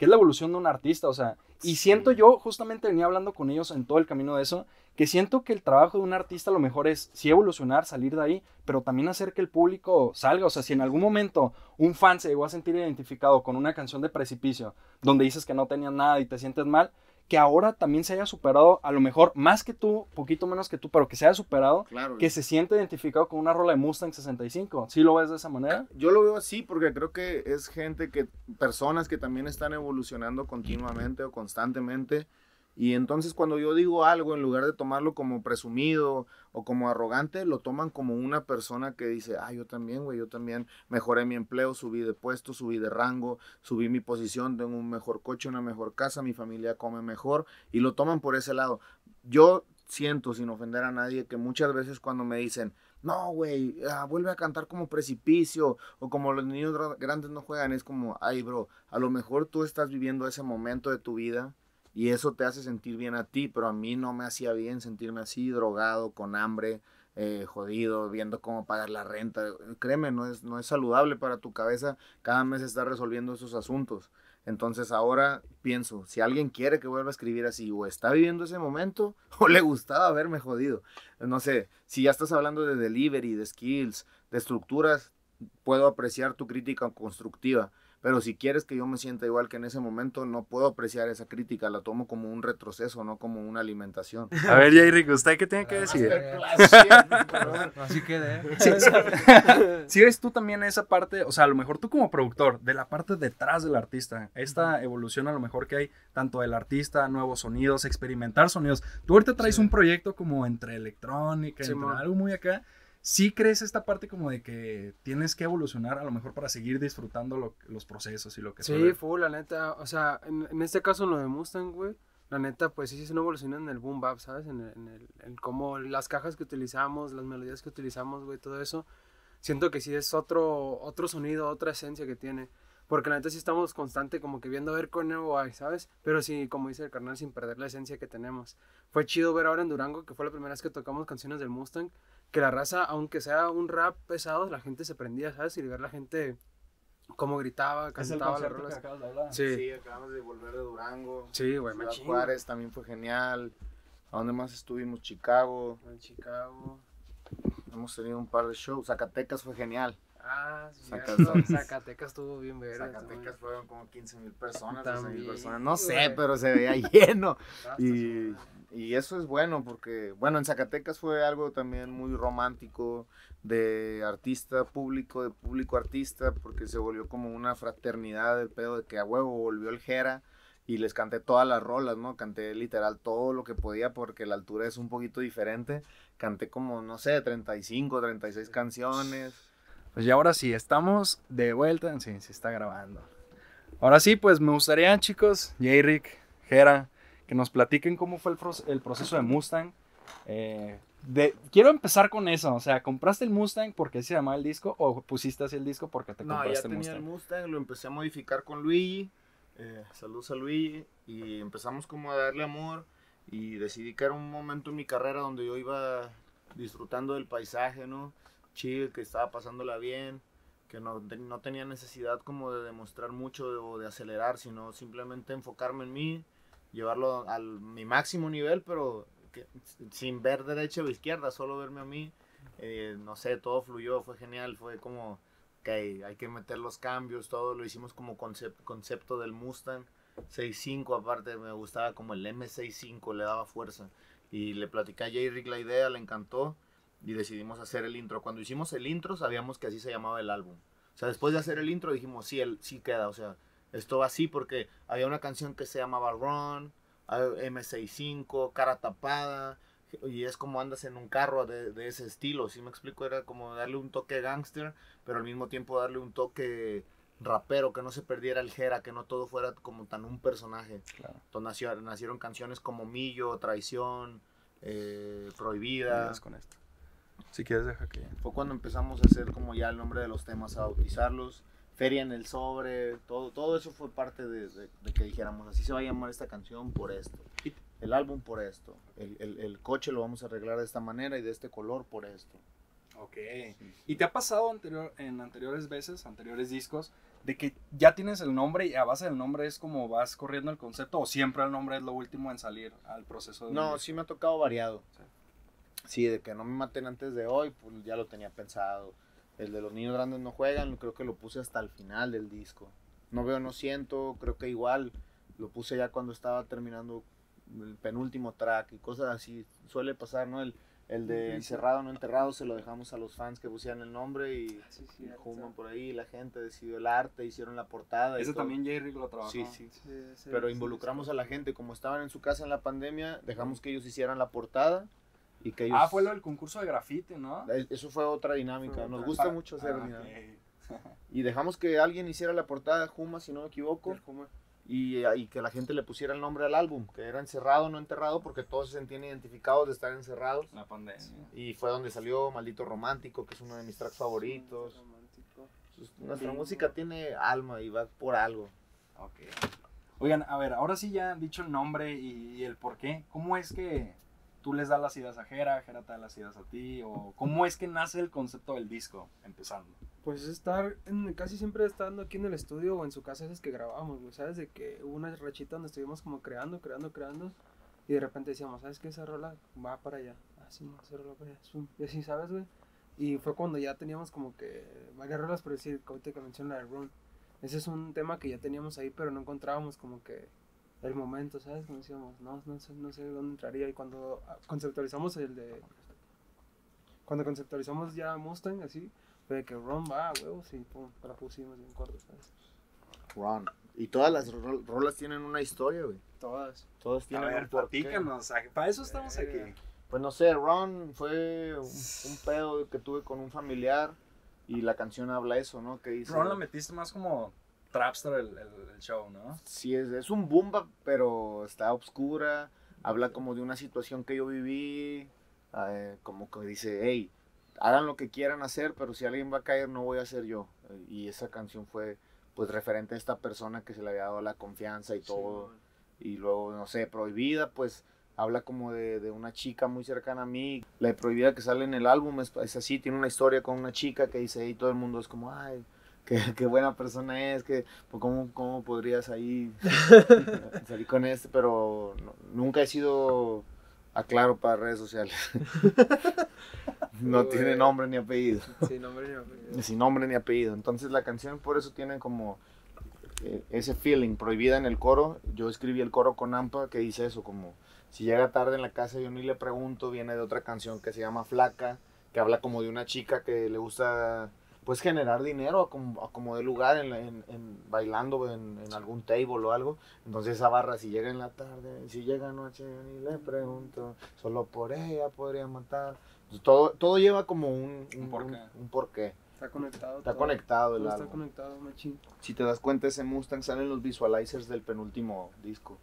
que es la evolución de un artista, o sea, y sí. siento yo, justamente venía hablando con ellos en todo el camino de eso, que siento que el trabajo de un artista a lo mejor es sí evolucionar, salir de ahí, pero también hacer que el público salga, o sea, si en algún momento un fan se llegó a sentir identificado con una canción de Precipicio, donde dices que no tenías nada y te sientes mal, que ahora también se haya superado, a lo mejor más que tú, poquito menos que tú, pero que se haya superado, claro, que se siente identificado con una rola de Mustang sesenta y cinco. ¿Sí lo ves de esa manera? Yo lo veo así porque creo que es gente que, personas que también están evolucionando continuamente o constantemente. Y entonces cuando yo digo algo, en lugar de tomarlo como presumido o como arrogante, lo toman como una persona que dice, ah, yo también, güey, yo también mejoré mi empleo, subí de puesto, subí de rango, subí mi posición, tengo un mejor coche, una mejor casa, mi familia come mejor, y lo toman por ese lado. Yo siento, sin ofender a nadie, que muchas veces cuando me dicen, no, güey, ah, vuelve a cantar como Precipicio, o como los niños grandes no juegan, es como, ay, bro, a lo mejor tú estás viviendo ese momento de tu vida, y eso te hace sentir bien a ti, pero a mí no me hacía bien sentirme así, drogado, con hambre, eh, jodido, viendo cómo pagar la renta. Créeme, no es, no es saludable para tu cabeza cada mes estar resolviendo esos asuntos. Entonces ahora pienso, si alguien quiere que vuelva a escribir así, o está viviendo ese momento, o le gustaba verme jodido. No sé, si ya estás hablando de delivery, de skills, de estructuras, puedo apreciar tu crítica constructiva. Pero si quieres que yo me sienta igual que en ese momento, no puedo apreciar esa crítica, la tomo como un retroceso, no como una alimentación. A ver, Jairick, ¿usted qué tiene que decir? Así quedé. Sí, sí. Si ves tú también esa parte, o sea, a lo mejor tú como productor, de la parte detrás del artista, esta evolución a lo mejor que hay, tanto del artista, nuevos sonidos, experimentar sonidos. Tú ahorita traes sí. un proyecto como entre electrónica, sí, entre man. algo muy acá. ¿Sí crees esta parte como de que tienes que evolucionar a lo mejor para seguir disfrutando lo, los procesos y lo que sí, suele? Full, la neta, o sea, en, en este caso en lo de Mustang, güey, la neta, pues sí, sí es una evolución en el boom bap, ¿sabes? En, el, en, el, en cómo las cajas que utilizamos, las melodías que utilizamos, güey, todo eso, siento que sí es otro, otro sonido, otra esencia que tiene, porque la neta sí estamos constante como que viendo a ver qué nuevo hay, ¿sabes? Pero sí, como dice el carnal, sin perder la esencia que tenemos. Fue chido ver ahora en Durango, que fue la primera vez que tocamos canciones del Mustang, que la raza, aunque sea un rap pesado, la gente se prendía, ¿sabes? Y ver la gente cómo gritaba, cantaba las rolas. Sí. sí, acabamos de volver de Durango. Sí, güey, machín. Juárez también fue genial. ¿A dónde más estuvimos? Chicago. En Chicago. Hemos tenido un par de shows. Zacatecas fue genial. Ah, sí. Zacatecas, Zacatecas estuvo bien ver. Zacatecas fueron como quince mil personas, doce mil personas. No sé, güey. Pero se veía lleno. y... Y eso es bueno porque, bueno, en Zacatecas fue algo también muy romántico de artista público, de público artista, porque se volvió como una fraternidad del pedo de que a huevo volvió el Jera y les canté todas las rolas, ¿no? Canté literal todo lo que podía porque la altura es un poquito diferente. Canté como, no sé, treinta y cinco, treinta y seis canciones. Pues ya ahora sí, estamos de vuelta, sí, se está grabando. Ahora sí, pues me gustaría, chicos, Jairick, Jera, que nos platiquen cómo fue el, pro- el proceso de Mustang. Eh, de, quiero empezar con eso, o sea, ¿compraste el Mustang porque así se llamaba el disco o pusiste así el disco porque te no, compraste el Mustang? No, ya tenía el Mustang, lo empecé a modificar con Luigi, eh, saludos a Luigi, y empezamos como a darle amor y decidí que era un momento en mi carrera donde yo iba disfrutando del paisaje, ¿no? Chill, que estaba pasándola bien, que no, no tenía necesidad como de demostrar mucho o de, de acelerar, sino simplemente enfocarme en mí, llevarlo a mi máximo nivel, pero que, sin ver derecha o izquierda, solo verme a mí. Eh, no sé, todo fluyó, fue genial, fue como que okay, hay que meter los cambios, todo lo hicimos como concept, concepto del Mustang seis cinco, aparte me gustaba como el M sesenta y cinco, le daba fuerza. Y le platicé a Jairick la idea, le encantó y decidimos hacer el intro. Cuando hicimos el intro sabíamos que así se llamaba el álbum. O sea, después de hacer el intro dijimos, sí, el, sí queda, o sea, esto va así porque había una canción que se llamaba Run, M sesenta y cinco, Cara Tapada, y es como andas en un carro de, de ese estilo, ¿sí me explico? Era como darle un toque gangster, pero al mismo tiempo darle un toque rapero, que no se perdiera el Jera, que no todo fuera como tan un personaje. Claro. Entonces nacieron, nacieron canciones como Millo, Traición, eh, Prohibida. Con esto. Si quieres deja que... Fue cuando empezamos a hacer como ya el nombre de los temas, a bautizarlos. Feria en el sobre, todo, todo eso fue parte de, de, de que dijéramos, así se va a llamar esta canción por esto, el álbum por esto, el, el, el coche lo vamos a arreglar de esta manera y de este color por esto. Ok, ¿y te ha pasado anterior, en anteriores veces, anteriores discos, de que ya tienes el nombre y a base del nombre es como vas corriendo el concepto, o siempre el nombre es lo último en salir al proceso de... No, sí me ha tocado variado. Sí. Sí, de que no me maten antes de hoy, pues ya lo tenía pensado. El de los niños grandes no juegan, creo que lo puse hasta el final del disco. No veo, no siento, creo que igual lo puse ya cuando estaba terminando el penúltimo track y cosas así. Suele pasar, ¿no? El, el de Sí. encerrado, no enterrado, se lo dejamos a los fans que pusieran el nombre y Sí, sí, juman por ahí, la gente decidió el arte, hicieron la portada. y Ese todo. también Jerry lo trabajó. Sí, sí. Sí, sí, Pero sí, involucramos sí. a la gente, como estaban en su casa en la pandemia, dejamos que ellos hicieran la portada y que ellos... Ah, fue lo del concurso de grafiti, ¿no? Eh, Eso fue otra dinámica, Fue nos otra. gusta Pa- mucho hacer ah, dinámica. ok. Y dejamos que alguien hiciera la portada de Juma, si no me equivoco, El Juma. y, y que la gente le pusiera el nombre al álbum, que era Encerrado, no enterrado, porque todos se sentían identificados de estar encerrados. La pandemia. Y fue donde salió Maldito Romántico, que es uno de mis tracks favoritos. Romántico. Pues, nuestra Sí. música tiene alma y va por algo. Ok. Oigan, a ver, ahora sí ya dicho el nombre y, y el por qué, ¿cómo es que tú les das las ideas a Jera, Jera te da las ideas a ti? ¿O cómo es que nace el concepto del disco, empezando? Pues estar, en, casi siempre estando aquí en el estudio o en su casa, esas que grabábamos, güey, ¿sabes? De que hubo una rachita donde estuvimos como creando, creando, creando, y de repente decíamos, ¿sabes qué? Esa rola va para allá, ah, sí, no, esa rola para allá, zum, y así, ¿sabes, güey? Y fue cuando ya teníamos como que varias rolas, por decir, como te mencioné, la de Run. Ese es un tema que ya teníamos ahí, pero no encontrábamos como que el momento, ¿sabes? Como decíamos, no, no sé, no sé dónde entraría, y cuando ah, conceptualizamos el de... Cuando conceptualizamos ya Mustang, así, fue de que Ron va, a huevos, y pum, la pusimos bien corto, ¿sabes? Ron. Y todas las ro- rolas tienen una historia, güey. Todas. Todas A tienen ver, un porqué. platícanos, para eso estamos aquí. Verga. Pues no sé, Ron fue un, un pedo que tuve con un familiar y la canción habla eso, ¿no? Que dice... Ron la metiste más como trapster el, el, el show, ¿no? Sí, es, es un boom bap, pero está obscura, habla como de una situación que yo viví, eh, como que dice, hey, hagan lo que quieran hacer, pero si alguien va a caer no voy a ser yo. Eh, y esa canción fue pues referente a esta persona que se le había dado la confianza y todo. Y luego, no sé, Prohibida, pues habla como de, de una chica muy cercana a mí. La de Prohibida que sale en el álbum es, es así, tiene una historia con una chica que dice, y todo el mundo es como, ay, qué, qué buena persona es, que, pues, ¿cómo, cómo podrías ahí salir con este? Pero no, nunca he sido aclaro para redes sociales. No Sí, tiene güey. nombre ni apellido. Sí, nombre ni apellido. Sin nombre ni apellido. Entonces la canción por eso tiene como eh, ese feeling, Prohibida en el coro. Yo escribí el coro con Ampa que dice eso, como si llega tarde en la casa yo ni le pregunto. Viene de otra canción que se llama Flaca, que habla como de una chica que le gusta pues generar dinero a como, a como de lugar en, la- en- en- bailando en, en algún table o algo. Entonces esa barra, si llega en la tarde, si llega anoche yo ni le pregunto, solo por ella podría matar. Entonces, todo, todo lleva como un, Un un, porqué. un- un porqué. Está conectado. Está todo. conectado el Todo está álbum. conectado, machín. Si te das cuenta, ese Mustang sale en los visualizers del penúltimo disco.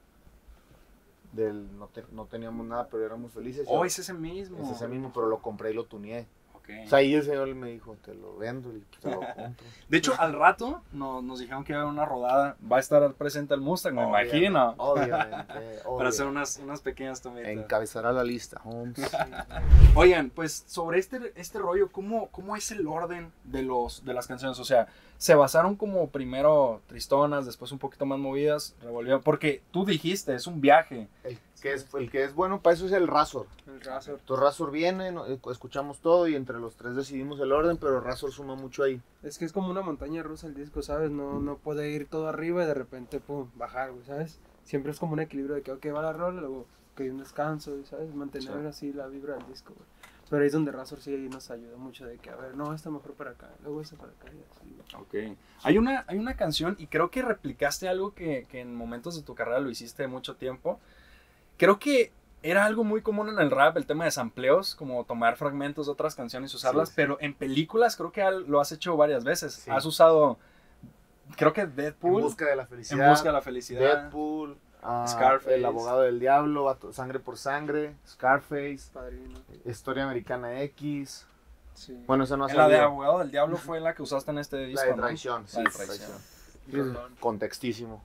Del no, te- no teníamos nada, pero éramos felices. Oh, Yo- es ese mismo. es ese mismo, pero lo compré y lo tuneé. Ok. O sea, ahí el señor me dijo, te lo vendo y te lo compro. De hecho, al rato no- nos dijeron que iba a haber una rodada. Va a estar presente el Mustang, me Obviamente, imagino. Obviamente. Para hacer obvio. unas, unas pequeñas tomitas. Encabezará la lista, Holmes. Oigan, pues sobre este, este rollo, ¿cómo, ¿cómo es el orden de, los, de las canciones? O sea, se basaron como primero tristonas, después un poquito más movidas, revolvieron. Porque tú dijiste, es un viaje. El que es, el que es bueno para eso es el Razor. El Razor. Entonces Razor viene, no- escuchamos todo y entre los tres decidimos el orden, pero Razor suma mucho ahí. Es que es como una montaña rusa el disco, ¿sabes? No, no puede ir todo arriba y de repente, pum, bajar, güey, ¿sabes? Siempre es como un equilibrio de que, ok, va la rola, luego que hay un descanso, ¿sabes? Mantener Sí. así la vibra del disco, güey. Pero ahí es donde Razor sí nos ayuda mucho de que, a ver, no, esta mejor para acá, luego esta para acá y así, güey. Ok. Hay una, hay una canción, y creo que replicaste algo que, que en momentos de tu carrera lo hiciste mucho tiempo. Creo que era algo muy común en el rap, el tema de sampleos, como tomar fragmentos de otras canciones y usarlas, Sí. pero en películas creo que al- lo has hecho varias veces. Sí. Has usado, creo que En Deadpool, busca de la En felicidad. busca de la felicidad. Deadpool, ah, Scarface. El abogado del diablo, Vato- Sangre por Sangre, Scarface, Padrino. Historia Americana X. Sí. Bueno, esa no ha En la de salido. Abogado del Diablo fue la que usaste en este disco, La de ¿no? traición, sí, La de traición. traición. Rolón. Contextísimo.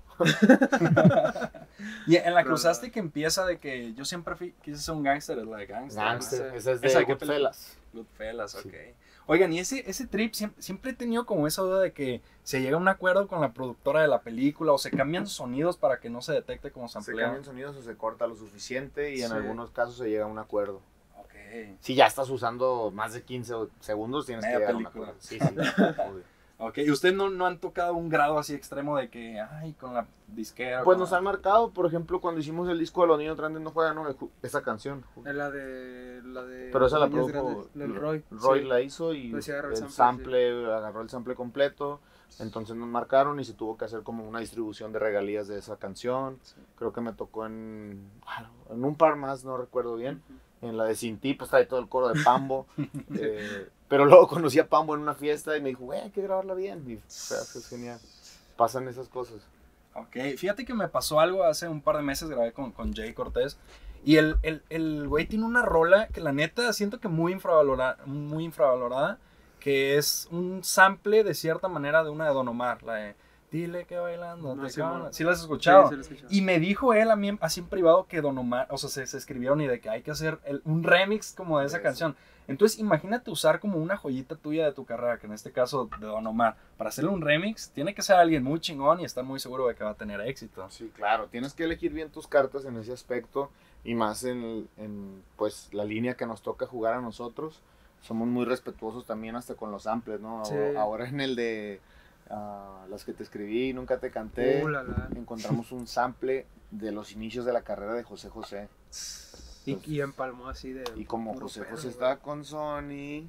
Y en la que Pero- usaste que empieza de que yo siempre fui- quise ser un gangster, es la de gangster. ¿no? Gangster, Sí. esa es ¿Esa de de qué película? Goodfellas. Goodfellas, Sí. ok. Oigan, y ese, ese trip, siempre, siempre he tenido como esa duda de que se llega a un acuerdo con la productora de la película o se cambian sonidos para que no se detecte como Se samplea. cambian sonidos o se corta lo suficiente y en Sí. algunos casos se llega a un acuerdo. Ok. Si ya estás usando más de quince segundos, tienes Media que llegar a un película. acuerdo. Sí, sí, obvio. Ok, ¿y ustedes no, no han tocado un grado así extremo de que, ay, con la disquera? Pues con nos la- han marcado, por ejemplo, cuando hicimos el disco de Los Niños Grandes No Juegan, ¿no? Esa canción. Es la de. La de Pero esa la Niños produjo Grandes, el Roy. Roy sí. la hizo y Pues sí, agarró el el sample, sample, agarró el sample completo. Entonces nos marcaron y se tuvo que hacer como una distribución de regalías de esa canción. Sí. Creo que me tocó en, en un par más, no recuerdo bien. En la de Sin Ti, pues trae todo el coro de Pambo. eh, pero luego conocí a Pambo en una fiesta y me dijo, güey, hay que grabarla bien. Y o sea, es genial. Pasan esas cosas. Ok, fíjate que me pasó algo hace un par de meses, grabé con, con Jay Cortés. Y el, el, el güey tiene una rola que la neta siento que muy infravalorada, muy infravalorada, que es un sample de cierta manera de una de Don Omar, la de Dile que bailando, No, te sí, cago". man. ¿Sí la has escuchado? Sí, sí, lo he escuchado. Y me dijo él a mí, así en privado, que Don Omar, o sea, se, se escribieron y de que hay que hacer el- un remix como de esa Eso. canción. Entonces, imagínate usar como una joyita tuya de tu carrera, que en este caso de Don Omar, para hacerle un remix, tiene que ser alguien muy chingón y estar muy seguro de que va a tener éxito. Sí, claro, tienes que elegir bien tus cartas en ese aspecto y más en, en pues la línea que nos toca jugar a nosotros. Somos muy respetuosos también hasta con los samples, ¿no? Sí. Ahora en el de ah, las que te escribí, nunca te canté, Uh, la, la. encontramos un sample de los inicios de la carrera de José José. Y, y empalmó así de. Y como puro José pedo, José güey. está con Sony,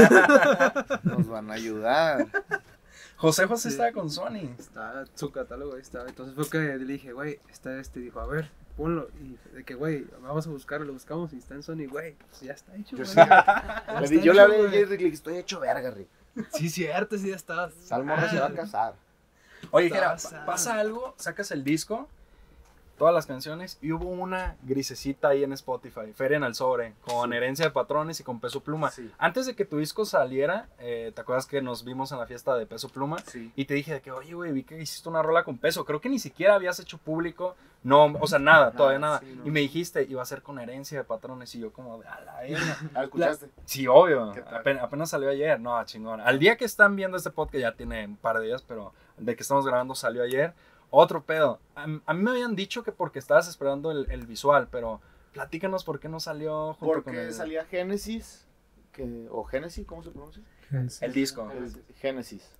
nos van a ayudar. José José Sí. estaba con Sony. Está su catálogo, ahí está. Entonces fue que le dije, güey, está este. Dijo, a ver, ponlo. Y de que, güey, vamos a buscarlo. Lo buscamos y está en Sony, güey. Pues ya está hecho, Yo, güey. sí, Ya le está di- yo le hecho, hablé a güey. Jerry y le dije, estoy hecho verga, Rick. Sí, cierto, sí, ya está. Salmorra se va a casar. Oye, Está Jera, basado. pasa algo, sacas el disco, todas las canciones, y hubo una grisecita ahí en Spotify, Feria en el Sobre, con Sí. Herencia de Patrones y con Peso Pluma. Sí. Antes de que tu disco saliera, eh, ¿te acuerdas que nos vimos en la fiesta de Peso Pluma? Sí. Y te dije de que, oye, güey, vi que hiciste una rola con Peso. Creo que ni siquiera habías hecho público, no, o sea, nada, todavía nada. sí, no. Y me dijiste, iba a ser con Herencia de Patrones, y yo como, de, a la verga. Ah, ¿escuchaste? Sí, obvio. ¿Qué tal? Apenas, apenas salió ayer. No, chingón. Al día que están viendo este podcast ya tiene un par de días, pero de que estamos grabando salió ayer. Otro pedo. A, a mí me habían dicho que porque estabas esperando el, el visual, pero platícanos por qué no salió junto con Porque el, salía Génesis, que, o Génesis, ¿cómo se pronuncia? el disco. El Génesis.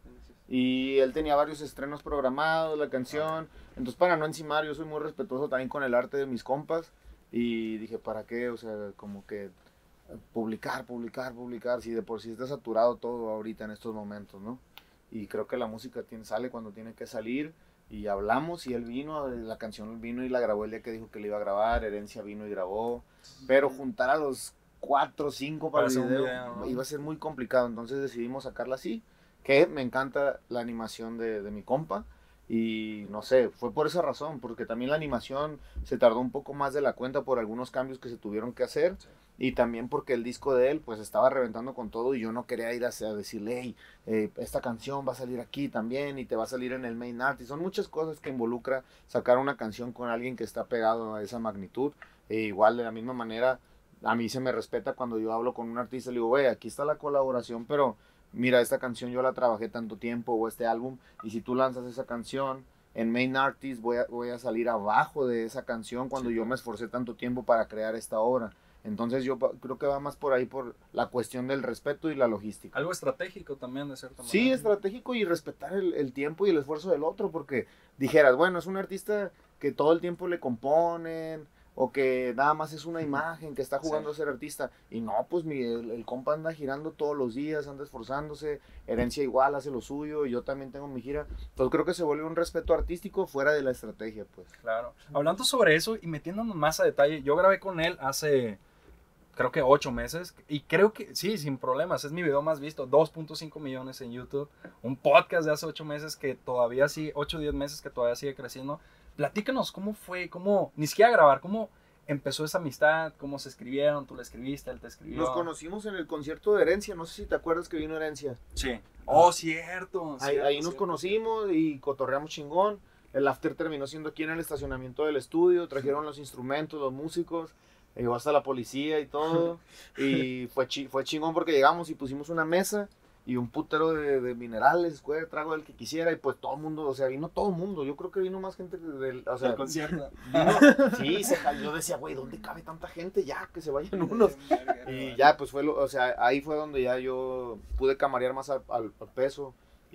Y él tenía varios estrenos programados, la canción. Entonces, para no encimar, yo soy muy respetuoso también con el arte de mis compas. Y dije, ¿para qué? O sea, como que eh, publicar, publicar, publicar. Si de por sí está saturado todo ahorita en estos momentos, ¿no? Y creo que la música tiene, sale cuando tiene que salir. Y hablamos y él vino, la canción vino y la grabó el día que dijo que la iba a grabar. Herencia vino y grabó. Pero juntar a los cuatro o cinco para, Para el hacer un video, video, ¿no? iba a ser muy complicado. Entonces decidimos sacarla así. Que me encanta la animación de, de mi compa. Y no sé, fue por esa razón, porque también la animación se tardó un poco más de la cuenta por algunos cambios que se tuvieron que hacer. Sí. Y también porque el disco de él pues estaba reventando con todo y yo no quería ir a, a decirle, hey, eh, esta canción va a salir aquí también y te va a salir en el main art. Y son muchas cosas que involucra sacar una canción con alguien que está pegado a esa magnitud. E igual de la misma manera, a mí se me respeta cuando yo hablo con un artista, le digo, güey, aquí está la colaboración, pero mira, esta canción yo la trabajé tanto tiempo o este álbum, y si tú lanzas esa canción en Main Artist, voy a, voy a salir abajo de esa canción cuando Sí, yo claro. me esforcé tanto tiempo para crear esta obra. Entonces yo pa- creo que va más por ahí, por la cuestión del respeto y la logística. Algo estratégico también, de cierta manera. Sí, estratégico y respetar el, el tiempo y el esfuerzo del otro, porque dijeras, bueno, es un artista que todo el tiempo le componen, o que nada más es una imagen, que está jugando Sí. a ser artista. Y no, pues mi, el, el compa anda girando todos los días, anda esforzándose, Herencia igual hace lo suyo, y yo también tengo mi gira. Entonces creo que se vuelve un respeto artístico fuera de la estrategia, pues. Claro. Hablando sobre eso y metiéndonos más a detalle, yo grabé con él hace, creo que ocho meses, y creo que, sí, sin problemas, es mi video más visto, dos punto cinco millones en YouTube, un podcast de hace ocho meses que todavía sí, ocho o diez meses que todavía sigue creciendo. Platícanos cómo fue, cómo, ni siquiera grabar, cómo empezó esa amistad, cómo se escribieron, tú le escribiste, él te escribió. Nos conocimos en el concierto de Herencia, no sé si te acuerdas que vino Herencia. Sí. Oh, cierto. Ahí, cierto, ahí nos cierto. conocimos y cotorreamos chingón. El after terminó siendo aquí en el estacionamiento del estudio. Trajeron los instrumentos, los músicos. Llegó hasta la policía y todo. Y fue, chi fue chingón porque llegamos y pusimos una mesa y un putero de, de minerales, güey, trago del que quisiera. Y pues todo el mundo, o sea, vino todo el mundo. Yo creo que vino más gente del, o sea, el concierto. Vino, sí, se cayó. Yo decía, güey, ¿dónde cabe tanta gente? Ya, que se vayan unos. Y ya, pues fue, lo, o sea, ahí fue donde ya yo pude camarear más al, al, al peso.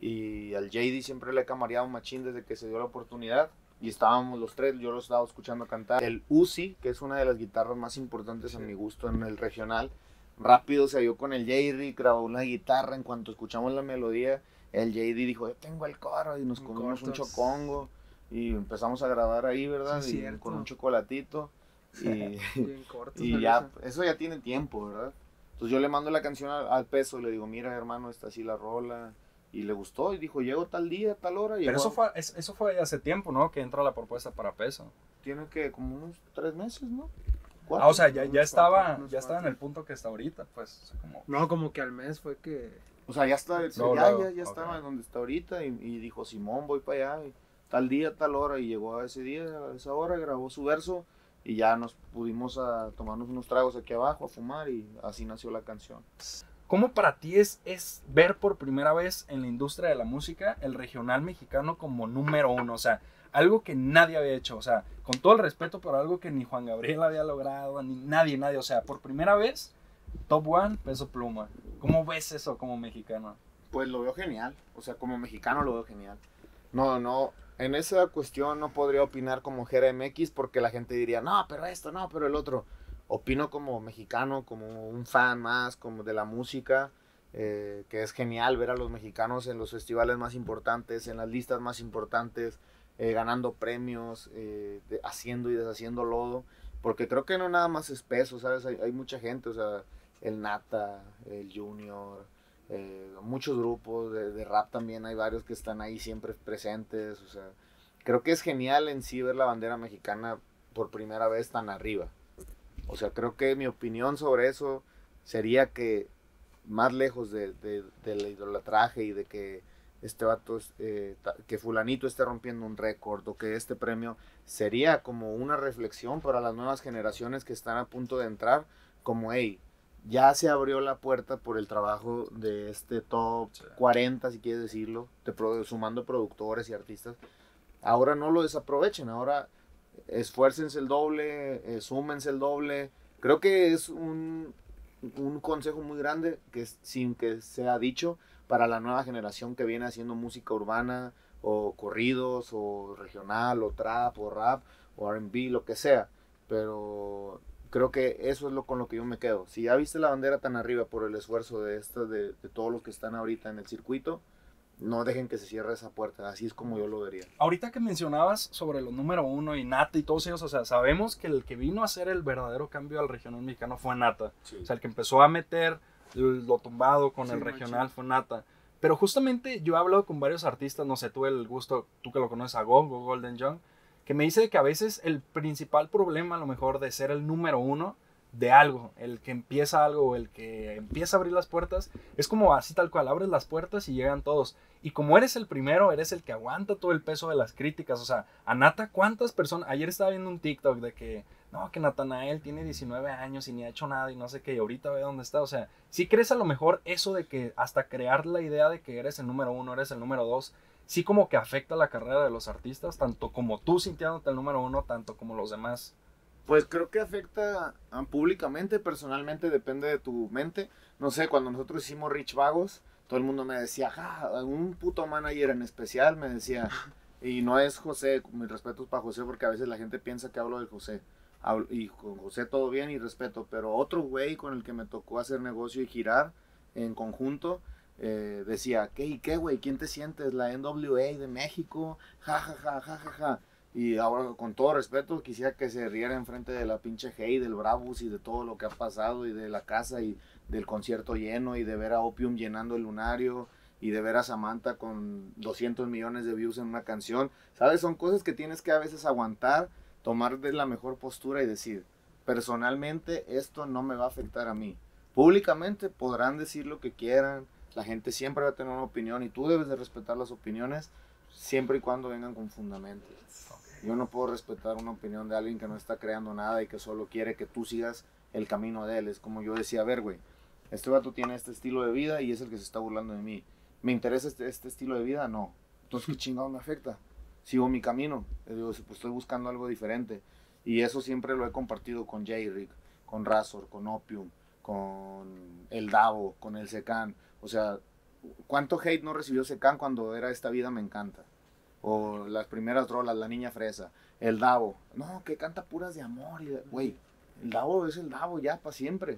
Y al J D siempre le he camareado machín desde que se dio la oportunidad. Y estábamos los tres, yo lo estaba escuchando cantar. El Uzi, que es una de las guitarras más importantes sí. a mi gusto en el regional, rápido se halló con el J D, grabó una guitarra. En cuanto escuchamos la melodía, el J D dijo, yo tengo el coro, y nos un comimos cortos. un chocongo. Y empezamos a grabar ahí, ¿verdad? Sí, y con un chocolatito. Y, cortos, y ya, eso. eso ya tiene tiempo, ¿verdad? Entonces yo le mando la canción al, al peso, le digo, mira hermano, está así la rola. Y le gustó y dijo, llego tal día, tal hora. Pero eso fue, eso fue hace tiempo, ¿no? Que entró la propuesta para peso. Tiene que como unos tres meses, ¿no? Cuatro, ah, o sea, ya, ya estaba ya estaba en el punto que está ahorita, pues. O sea, como... No, como que al mes fue que... O sea, ya está, no, ya, no, ya, ya okay. estaba donde está ahorita y, y dijo, Simón, voy para allá. Y tal día, tal hora. Y llegó a ese día, a esa hora, grabó su verso. Y ya nos pudimos a tomarnos unos tragos aquí abajo, a fumar. Y así nació la canción. ¿Cómo para ti es, es ver por primera vez en la industria de la música el regional mexicano como número uno? O sea, algo que nadie había hecho. O sea, con todo el respeto, pero algo que ni Juan Gabriel había logrado, ni nadie, nadie. O sea, por primera vez, Top One, Peso Pluma. ¿Cómo ves eso como mexicano? Pues lo veo genial. O sea, como mexicano lo veo genial. No, no, en esa cuestión no podría opinar como Jera M X porque la gente diría, no, pero esto, no, pero el otro. Opino como mexicano, como un fan más como de la música, eh, que es genial ver a los mexicanos en los festivales más importantes, en las listas más importantes, eh, ganando premios, eh, de, haciendo y deshaciendo lodo, porque creo que no nada más es peso, ¿sabes? Hay, hay mucha gente, o sea, el Nata, el Junior, eh, muchos grupos de, de rap también, hay varios que están ahí siempre presentes, o sea, creo que es genial en sí ver la bandera mexicana por primera vez tan arriba. O sea, creo que mi opinión sobre eso sería que más lejos de, de, de la idolatraje y de que este vato, eh, que fulanito esté rompiendo un récord o que este premio, sería como una reflexión para las nuevas generaciones que están a punto de entrar, como, hey, ya se abrió la puerta por el trabajo de este top cuarenta, si quieres decirlo, de, sumando productores y artistas. Ahora no lo desaprovechen, ahora... esfuércense el doble, eh, súmense el doble. Creo que es un, un consejo muy grande, que es, sin que sea dicho, para la nueva generación que viene haciendo música urbana, o corridos, o regional, o trap, o rap, o R and B, lo que sea. Pero creo que eso es lo con lo que yo me quedo. Si ya viste la bandera tan arriba por el esfuerzo de, esta, de, de todos los que están ahorita en el circuito, no dejen que se cierre esa puerta, así es como yo lo vería. Ahorita que mencionabas sobre los número uno y Nata y todos ellos, o sea, sabemos que el que vino a hacer el verdadero cambio al regional mexicano fue Nata. Sí. O sea, el que empezó a meter lo tumbado con sí, el regional fue Nata. Pero justamente yo he hablado con varios artistas, no sé, tú el gusto, tú que lo conoces a Gongo, Golden Young, que me dice que a veces el principal problema a lo mejor de ser el número uno de algo, el que empieza algo, el que empieza a abrir las puertas, es como así tal cual, abres las puertas y llegan todos. Y como eres el primero, eres el que aguanta todo el peso de las críticas. O sea, a Nata, ¿cuántas personas? Ayer estaba viendo un TikTok de que, no, que Natanael tiene diecinueve años y ni ha hecho nada y no sé qué, y ahorita ve dónde está. O sea, ¿sí crees a lo mejor eso de que hasta crear la idea de que eres el número uno, eres el número dos, sí como que afecta la carrera de los artistas, tanto como tú sintiéndote el número uno, tanto como los demás? Pues creo que afecta uh, públicamente, personalmente depende de tu mente. No sé, cuando nosotros hicimos Rich Vagos, todo el mundo me decía, ja, un puto manager en especial me decía, y no es José, mis respetos para José, porque a veces la gente piensa que hablo de José. Hablo, y con José todo bien y respeto, pero otro güey con el que me tocó hacer negocio y girar en conjunto, eh, decía, ¿qué y qué, güey? ¿Quién te sientes? La N W A de México, ja, ja, ja, ja, ja, ja. Y ahora, con todo respeto, quisiera que se riera enfrente de la pinche Hey, del Bravos y de todo lo que ha pasado, y de la casa y del concierto lleno, y de ver a Opium llenando el Lunario, y de ver a Samantha con doscientos millones de views en una canción. ¿Sabes? Son cosas que tienes que a veces aguantar, tomar de la mejor postura y decir, personalmente esto no me va a afectar a mí. Públicamente podrán decir lo que quieran, la gente siempre va a tener una opinión y tú debes de respetar las opiniones, siempre y cuando vengan con fundamentos. Yo no puedo respetar una opinión de alguien que no está creando nada y que solo quiere que tú sigas el camino de él. Es como yo decía, a ver, güey, este vato tiene este estilo de vida y es el que se está burlando de mí. ¿Me interesa este, este estilo de vida? No. Entonces, ¿qué chingado me afecta? Sigo mi camino. Yo digo, pues estoy buscando algo diferente. Y eso siempre lo he compartido con J-Rick, con Razor, con Opium, con el Davo, con el Secan. O sea, ¿cuánto hate no recibió Secan cuando era Esta Vida Me Encanta? O las primeras rolas, La Niña Fresa, el Davo. No, que canta puras de amor. Y güey, el Davo es el Davo ya para siempre.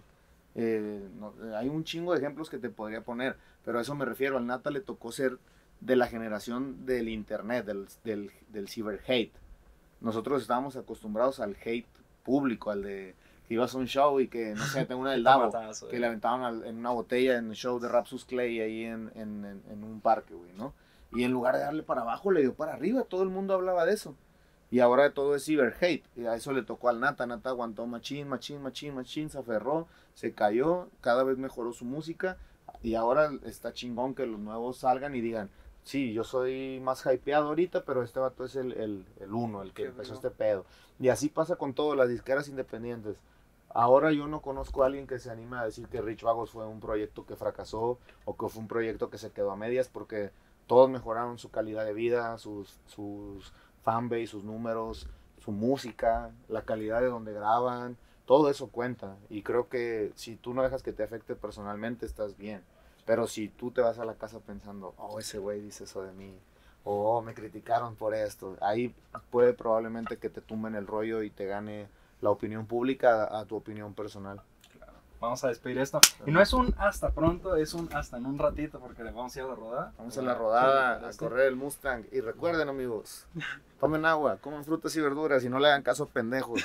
Eh, no, hay un chingo de ejemplos que te podría poner, pero a eso me refiero. Al Nata le tocó ser de la generación del internet, del, del, del cyber hate. Nosotros estábamos acostumbrados al hate público, al de que ibas a un show y que, no sé, tengo una del Davo, que le aventaban al, en una botella en el show de Rapsus Clay ahí en, en, en, en un parque, güey, ¿no? Y en lugar de darle para abajo, le dio para arriba. Todo el mundo hablaba de eso. Y ahora todo es cyber hate. Y a eso le tocó al Nata. Nata aguantó machín, machín, machín, machín. Se aferró, se cayó. Cada vez mejoró su música. Y ahora está chingón que los nuevos salgan y digan, sí, yo soy más hypeado ahorita, pero este vato es el, el, el uno, el que Qué empezó bueno. este pedo. Y así pasa con todas las disqueras independientes. Ahora yo no conozco a alguien que se anime a decir que Rich Vagos fue un proyecto que fracasó o que fue un proyecto que se quedó a medias, porque todos mejoraron su calidad de vida, sus, sus fanbase, sus números, su música, la calidad de donde graban, todo eso cuenta. Y creo que si tú no dejas que te afecte personalmente, estás bien. Pero si tú te vas a la casa pensando, oh, ese güey dice eso de mí, o oh, me criticaron por esto, ahí puede probablemente que te tumben el rollo y te gane la opinión pública a, a tu opinión personal. Vamos a despedir esto. Y no es un hasta pronto, es un hasta en un ratito, porque le vamos a ir a la rodada. Vamos a la rodada, a correr el Mustang. Y recuerden, amigos, tomen agua, coman frutas y verduras y no le hagan caso a pendejos.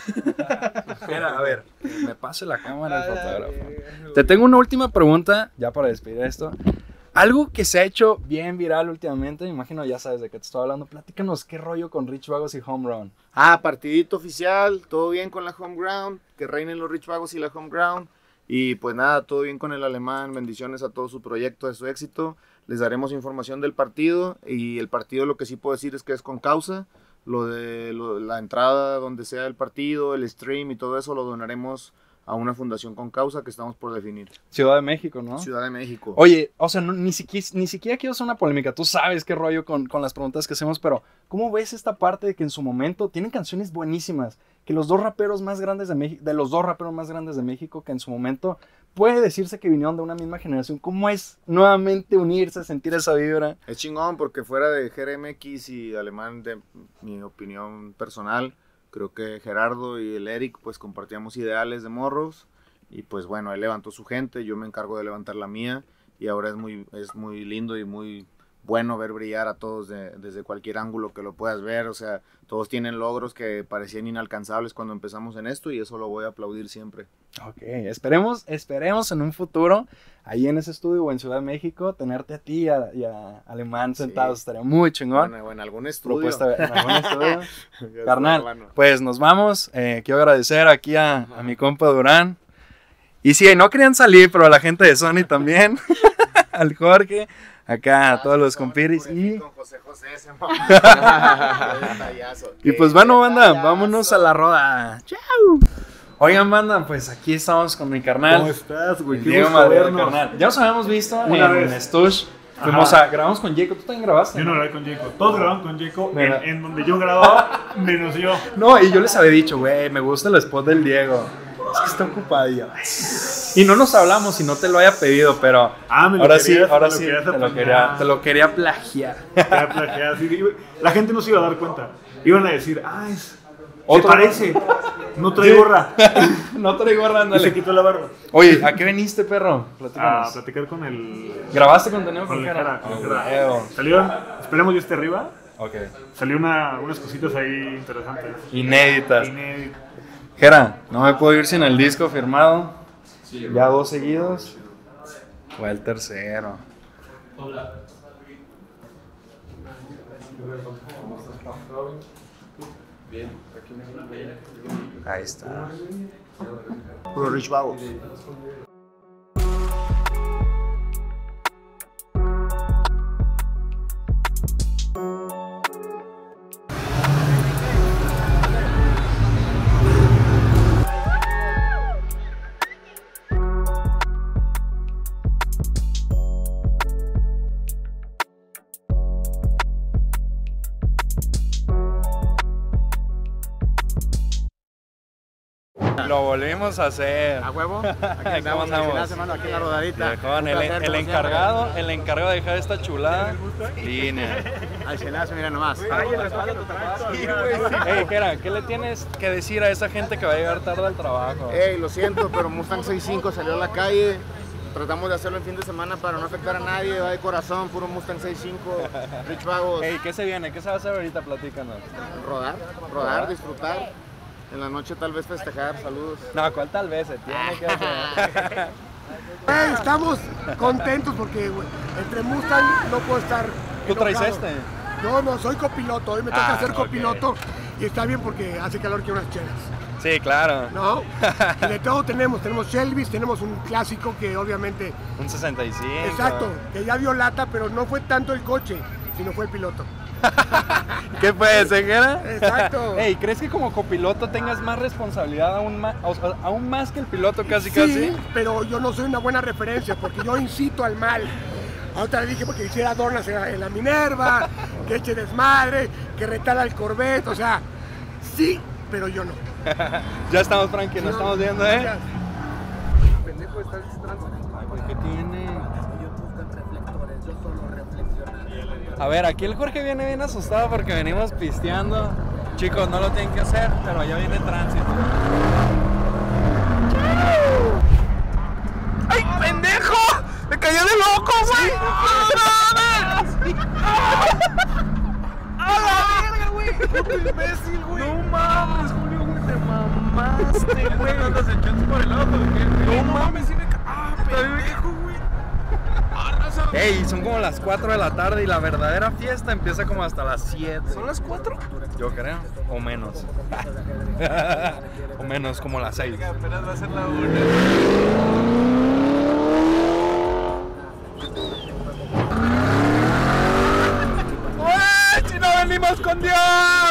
Espera, a ver, que me pase la cámara el fotógrafo. Te tengo una última pregunta, ya para despedir esto. Algo que se ha hecho bien viral últimamente, me imagino ya sabes de qué te estoy hablando. Platícanos qué rollo con Rich Vagos y Home Run. Ah, partidito oficial, todo bien con la Home Ground, que reinen los Rich Vagos y la Home Ground. Y pues nada, todo bien con el alemán, bendiciones a todo su proyecto, de su éxito. Les daremos información del partido y el partido lo que sí puedo decir es que es con causa. Lo de lo, la entrada donde sea el partido, el stream y todo eso lo donaremos a una fundación con causa que estamos por definir. Ciudad de México, ¿no? Ciudad de México. Oye, o sea, no, ni, siquiera, ni siquiera quiero hacer una polémica. Tú sabes qué rollo con, con las preguntas que hacemos, pero ¿cómo ves esta parte de que en su momento tienen canciones buenísimas? Que los dos raperos más grandes de México, de los dos raperos más grandes de México, que en su momento puede decirse que vinieron de una misma generación. ¿Cómo es nuevamente unirse, sentir esa vibra? Es chingón porque fuera de G R M X y Alemán, de mi opinión personal, creo que Gerardo y el Eric pues compartíamos ideales de morros y pues bueno, él levantó su gente, yo me encargo de levantar la mía y ahora es muy, es muy lindo y muy bueno ver brillar a todos de, desde cualquier ángulo que lo puedas ver. O sea, todos tienen logros que parecían inalcanzables cuando empezamos en esto y eso lo voy a aplaudir siempre. Ok, esperemos, esperemos en un futuro, ahí en ese estudio o en Ciudad de México, tenerte a ti y a, y a Alemán sentados, Sí. estaría muy chingón. Bueno, en algún estudio. Propuesta en algún estudio. Ya está, Carnal, hermano. pues nos vamos. Eh, quiero agradecer aquí a, a mi compa Durán. Y sí, no querían salir, pero a la gente de Sony también. Al Jorge, acá a todos los compiris. Y, Con José José ese mamá. Qué detallazo, y qué pues bueno, banda, detallazo. vámonos a la roda. Chao. Oigan, banda, pues aquí estamos con mi carnal. ¿Cómo estás, güey? el Qué Diego gusto Madrid, vernos. carnal. Ya nos habíamos visto Una en vez. Stush. Fuimos Ajá. a, grabamos con Jacob. ¿Tú también grabaste? Yo no grabé con Jacob. Todos grabaron con Jacob Mira. en, en donde yo grababa, menos yo. No, y yo les había dicho, güey, me gusta el spot del Diego. Es que está ocupado y yo. Y no nos hablamos y no te lo haya pedido, pero Ah, me lo ahora querías, sí, ahora me lo sí querías te lo, apañar. quería, te lo quería plagiar. Era plagiado, así que la gente no se iba a dar cuenta. Iban a decir, ah, es, se Otro. parece, no trae Sí. gorra. No traigo gorra, Y se ándale. quitó la barba. Oye, ¿a qué viniste, perro? A Platícanos. platicar con el... ¿Grabaste contenido Con con el Jera? Jera, con el Ah, Jera. huevo. Salieron, esperemos yo esté arriba, Ok. salió una, unas cositas ahí interesantes. Inéditas. Inédit- Jera, no me puedo ir sin el disco firmado. Ya dos seguidos. Fue el tercero. Ahí está. Puro Rich Vago. lo volvimos a hacer. ¿A huevo? Aquí ¿Cómo estamos, andamos? gracias, mano, aquí en la rodadita. Viejón, Un el, placer, el como encargado, el encargado de dejar esta chulada línea. siempre. Al chelazo, mira nomás. Ey, Jera, ¿qué le tienes que decir a esa gente que va a llegar tarde al trabajo? Ey, lo siento, pero Mustang seis cinco salió a la calle. Tratamos de hacerlo el fin de semana para no afectar a nadie. Va de corazón, puro Mustang seis cinco. Rich Vagos. Ey, ¿qué se viene? ¿Qué se va a hacer ahorita? Platícanos. Rodar, rodar, disfrutar. En la noche tal vez festejar. Saludos. No, ¿cuál tal vez se tiene que hacer? Hey, estamos contentos porque güey, entre Mustang no puedo estar. ¿Tú traes enojado. este? No, no, soy copiloto. Hoy me toca Ah, ser ok. copiloto y está bien porque hace calor que unas chelas. Sí, claro. ¿No? Y de todo tenemos. Tenemos Shelby's, tenemos un clásico que obviamente. Un sesenta y cinco. Exacto, que ya dio lata, pero no fue tanto el coche, sino fue el piloto. ¿Qué puede ser, Jera? Exacto. Ey, ¿crees que como copiloto tengas más responsabilidad aún más, o sea, aún más que el piloto casi Sí, casi? pero yo no soy una buena referencia porque yo incito al mal. Ahorita le dije porque hiciera donas en la, en la Minerva, que eche desmadre, que retala el Corvette, o sea, sí, pero yo no. Ya estamos, Frankie, nos estamos viendo, ¿eh? Ya. Pendejo, estás Ay, güey, ¿qué tiene? A ver, aquí el Jorge viene bien asustado porque venimos pisteando. Chicos, no lo tienen que hacer, pero ya viene tránsito. ¡Ay, pendejo! ¡Me cayó de loco, güey! ¡A la verga, güey! ¡Puto imbécil, güey! ¡No mames, Julio, güey! ¡Te mamaste, güey! ¿No andas echando por el ojo? ¡No mames! ¡Sí me ca... ¡Ah, pendejo, güey! Ey, son como las cuatro de la tarde y la verdadera fiesta empieza como hasta las siete. ¿Son las cuatro? Yo creo, o menos. O menos, como las seis. Apenas va a ser la una. ¡Si no venimos con Dios!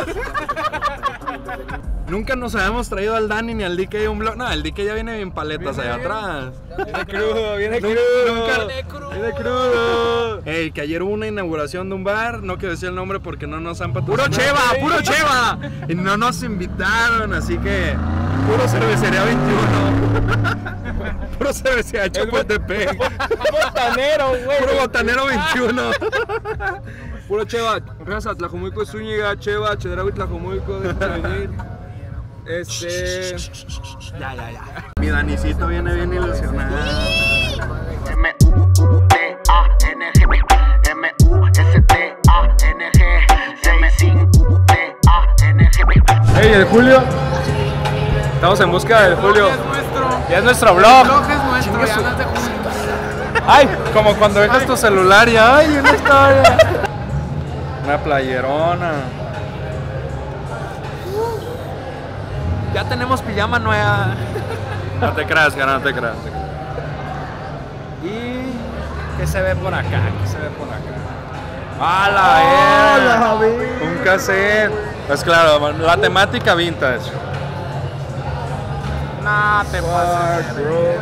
Nunca nos habíamos traído al Dani ni al D K un blog. No, el D K ya viene bien paletas allá atrás. Viene crudo, viene crudo. Viene crudo. Viene crudo. Ey, que ayer hubo una inauguración de un bar. No quiero decir el nombre porque no nos han patrocinado. ¡Puro Cheva! ¡Puro Cheva! Y no nos invitaron, así que... Puro Cervecería veintiuno. Puro Cervecería Chapultepec. Botanero, güey. Puro Botanero veintiuno. Puro Cheva, Raza, Tlajomulco, Zúñiga, Cheva, Chedraui, Tlajomulco, déjame venir. Este. Ya, ya, ya. Mi Danicito viene bien ilusionado. M U T A N G M U S T A N G M cinco T A N G. Hey, el Julio. Estamos en busca del Julio. Es nuestro. Ya es nuestro blog. El blog es nuestro, ya no es de Julio. Ay, como cuando dejas tu celular y ay, una historia. Una playerona. Ya tenemos pijama nueva. No te creas, cara, no te creas. ¿Y qué se ve por acá? ¿Qué se ve por acá? ¡Hala, eh! Un cassette. Pues claro, la temática vintage. Nah, te pases.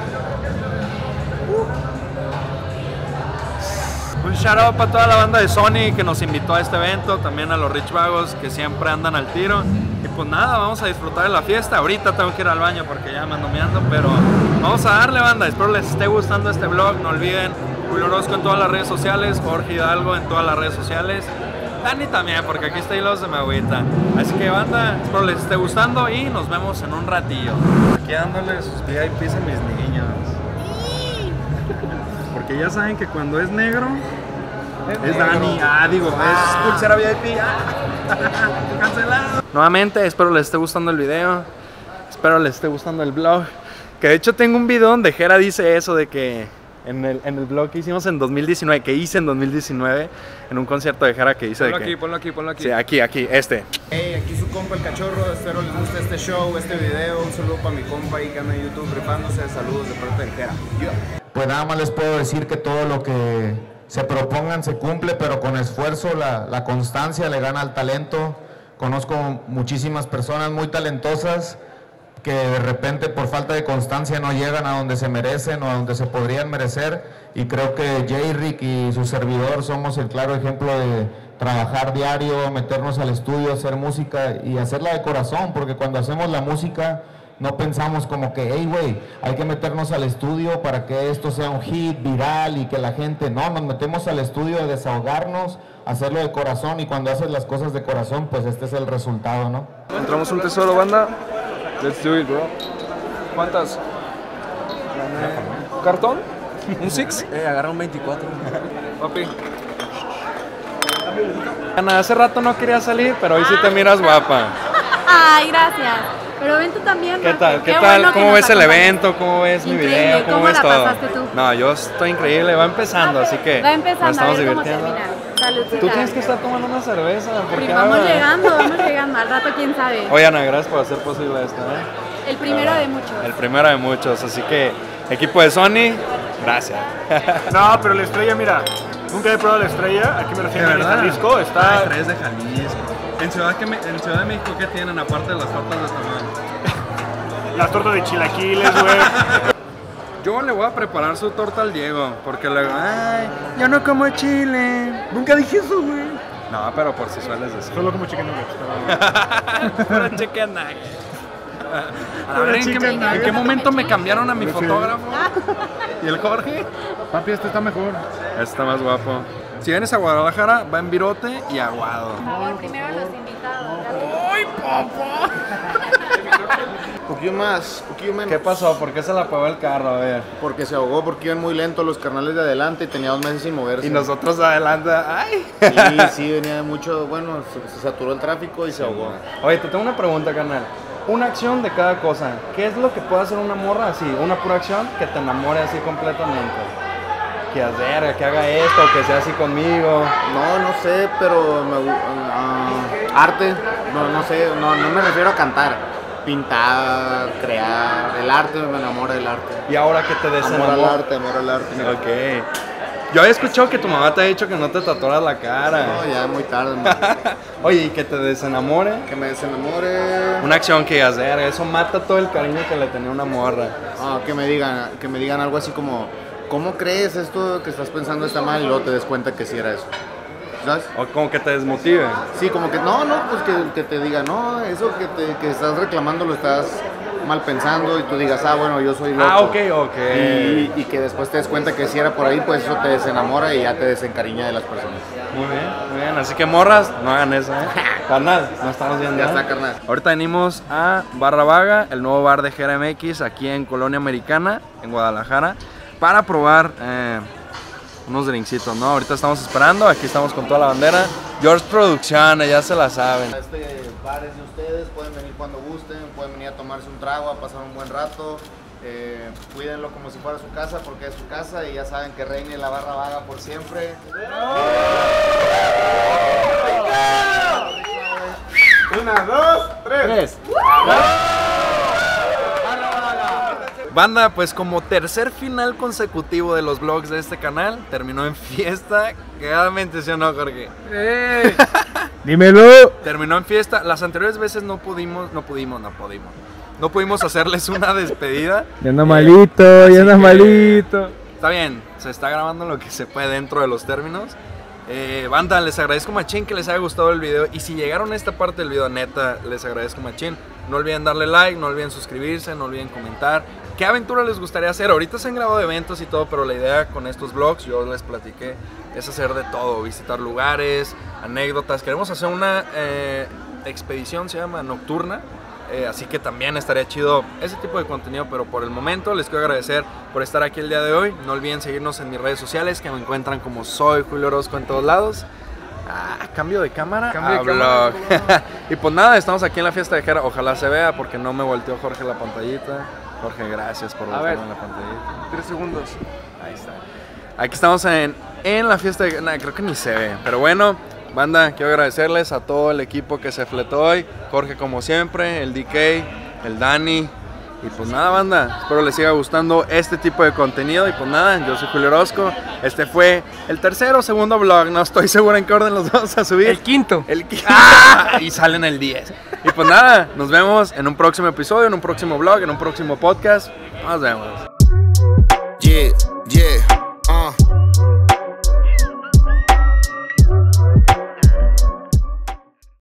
Un shout out para toda la banda de Sony que nos invitó a este evento, también a los Rich Vagos que siempre andan al tiro. Y pues nada, vamos a disfrutar de la fiesta. Ahorita tengo que ir al baño porque ya me ando meando, pero vamos a darle, banda. Espero les esté gustando este vlog. No olviden, Julio Orozco en todas las redes sociales, Jorge Hidalgo en todas las redes sociales. Dani también, porque aquí está Hilos de mi agüita. Así que banda, espero les esté gustando y nos vemos en un ratillo. Aquí dándole sus V I Ps a mis niños. Porque ya saben que cuando es negro, es Dani. Ah, digo, es pulsera V I P. Ah, cancelado. Nuevamente, espero les esté gustando el video. Espero les esté gustando el vlog. Que de hecho tengo un video donde Jera dice eso de que en el, en el vlog que hicimos en dos mil diecinueve, que hice en dos mil diecinueve, en un concierto de Jera que dice Ponlo de aquí, que... ponlo aquí, ponlo aquí. Sí, aquí, aquí, este. Hey, aquí su compa el Cachorro, espero les guste este show, este video. Un saludo para mi compa ahí que anda en YouTube rifándose. Saludos de parte de Jera. Pues nada más les puedo decir que todo lo que se propongan se cumple, pero con esfuerzo, la, la constancia le gana al talento. Conozco muchísimas personas muy talentosas que de repente por falta de constancia no llegan a donde se merecen o a donde se podrían merecer, y creo que J-Rick y su servidor somos el claro ejemplo de trabajar diario, meternos al estudio, hacer música y hacerla de corazón, porque cuando hacemos la música No pensamos como que, hey, güey, hay que meternos al estudio para que esto sea un hit viral y que la gente... No, nos metemos al estudio de desahogarnos, hacerlo de corazón, y cuando haces las cosas de corazón, pues este es el resultado, ¿no? Entramos un tesoro, banda. Let's do it, bro. ¿Cuántas? ¿Un cartón? ¿Un six? Eh, agarra un veinticuatro. Papi. Ana, hace rato no quería salir, pero hoy sí te miras guapa. Ay, gracias. Pero ven tú también. ¿Qué tal? ¿Qué tal? Bueno, ¿Cómo ves el evento? ¿Cómo ves mi Increíble. video? ¿Cómo, ¿Cómo ves la todo? pasaste tú? No, yo estoy increíble. Va empezando, así que Va empezando, nos estamos a ver divirtiendo. cómo termina. Saludcita. Tú tienes que estar tomando una cerveza. porque Pero vamos ahora- llegando, vamos llegando. Al rato, quién sabe. Oye, Ana, gracias por hacer posible esto, ¿eh? El primero de muchos. El primero de muchos, así que equipo de Sony, gracias. No, pero la estrella, mira, nunca he probado la estrella. Aquí me refiero en Jalisco. Está. estrellas de Jalisco. ¿En Ciudad, que me- en Ciudad de México qué tienen aparte de las tortas de tamal? Las tortas de chilaquiles, güey. Yo le voy a preparar su torta al Diego, porque luego, ay, yo no como chile. Nunca dije eso, güey. No, pero por si sueles decir. Solo como chicken nuggets. Pura chicken nugget. A ver, ¿en qué, chicken ¿en qué momento me cambiaron a mi fotógrafo? ¿Y el Jorge? Papi, este está mejor. Este está más guapo. Si vienes a Guadalajara, va en virote y aguado. Primero los invitados. ¡Ay, papá! Un poquillo más, un poquillo menos. ¿Qué pasó? ¿Por qué se le apagó el carro? A ver. Porque se ahogó, porque iban muy lento los carnales de adelante y tenía dos meses sin moverse. Y nosotros adelante, ¡ay! Sí, sí, venía mucho, bueno, se, se saturó el tráfico y se ahogó. Oye, te tengo una pregunta, carnal. Una acción de cada cosa. ¿Qué es lo que puede hacer una morra así? Una pura acción que te enamore así completamente. Que hacer, que haga esto, que sea así conmigo. No, no sé, pero me, gu- ah, arte, no, no sé, no, no me refiero a cantar. Pintar, crear, el arte, me enamora del arte. Y ahora que te Amor al desenamora. arte, amor al arte. Ok. Yo había escuchado que tu mamá te ha dicho que no te tatuaras la cara. No, ya muy tarde, man. Oye, y que te desenamore. Que me desenamore. Una acción que hacer, eso mata todo el cariño que le tenía una morra. Ah, que me digan, que me digan algo así como, ¿cómo crees esto que estás pensando está mal? Y luego te des cuenta que sí era eso. ¿Sabes? O como que te desmotive. Sí, como que no, no, pues que, que te diga, no, eso que, te, que estás reclamando lo estás mal pensando y tú digas, ah, bueno, yo soy loco. Ah, ok, ok. Y, y que después te des cuenta que si era por ahí, pues eso te desenamora y ya te desencariña de las personas. Muy bien, muy bien. Así que morras, no hagan eso, ¿eh? Carnal, no estamos viendo. Ya ¿eh? está, carnal. Ahorita venimos a Barra Vaga, el nuevo bar de Jera M X aquí en Colonia Americana, en Guadalajara, para probar eh, unos drinkcitos, ¿no? Ahorita estamos esperando, aquí estamos con toda la bandera. George Producciones, ya se la saben. Este bar es de ustedes, pueden venir cuando gusten, pueden venir a tomarse un trago, a pasar un buen rato. Eh, cuídenlo como si fuera su casa porque es su casa y ya saben que reine la barra vaga por siempre. Una, dos, tres. Banda, pues como tercer final consecutivo de los vlogs de este canal, terminó en fiesta. Claramente, ¿sí o no, Jorge? ¡Ey! Dímelo. Terminó en fiesta. Las anteriores veces no pudimos, no pudimos, no pudimos. No pudimos hacerles una despedida. Ya anda Eh, malito, ya anda que- malito. Está bien, se está grabando lo que se puede dentro de los términos. Eh, banda, les agradezco machín que les haya gustado el video. Y si llegaron a esta parte del video, neta, les agradezco machín. No olviden darle like, no olviden suscribirse, no olviden comentar. ¿Qué aventura les gustaría hacer? Ahorita se han grabado eventos y todo, pero la idea con estos vlogs, yo les platiqué, es hacer de todo. Visitar lugares, anécdotas. Queremos hacer una eh, expedición, se llama, nocturna. Eh, así que también estaría chido ese tipo de contenido, pero por el momento les quiero agradecer por estar aquí el día de hoy. No olviden seguirnos en mis redes sociales, que me encuentran como soy Julio Orozco en todos lados. Ah, cambio de cámara. Cambio de a cámara. vlog. Y pues nada, estamos aquí en la fiesta de Jera. Ojalá se vea porque no me volteó Jorge la pantallita. Jorge, gracias por A ver. voltearme la pantallita. Tres segundos. Ahí está. Aquí estamos en, en la fiesta de... Nah, creo que ni se ve. Pero bueno, banda, quiero agradecerles a todo el equipo que se fletó hoy. Jorge como siempre, el D K, el Dani. Y pues nada, banda, espero les siga gustando este tipo de contenido. Y pues nada, yo soy Julio Orozco. Este fue el tercer o segundo vlog. No estoy seguro en qué orden los vamos a subir. El quinto. El quinto. Y salen el diez. Y pues nada, nos vemos en un próximo episodio, en un próximo vlog, en un próximo podcast. Nos vemos.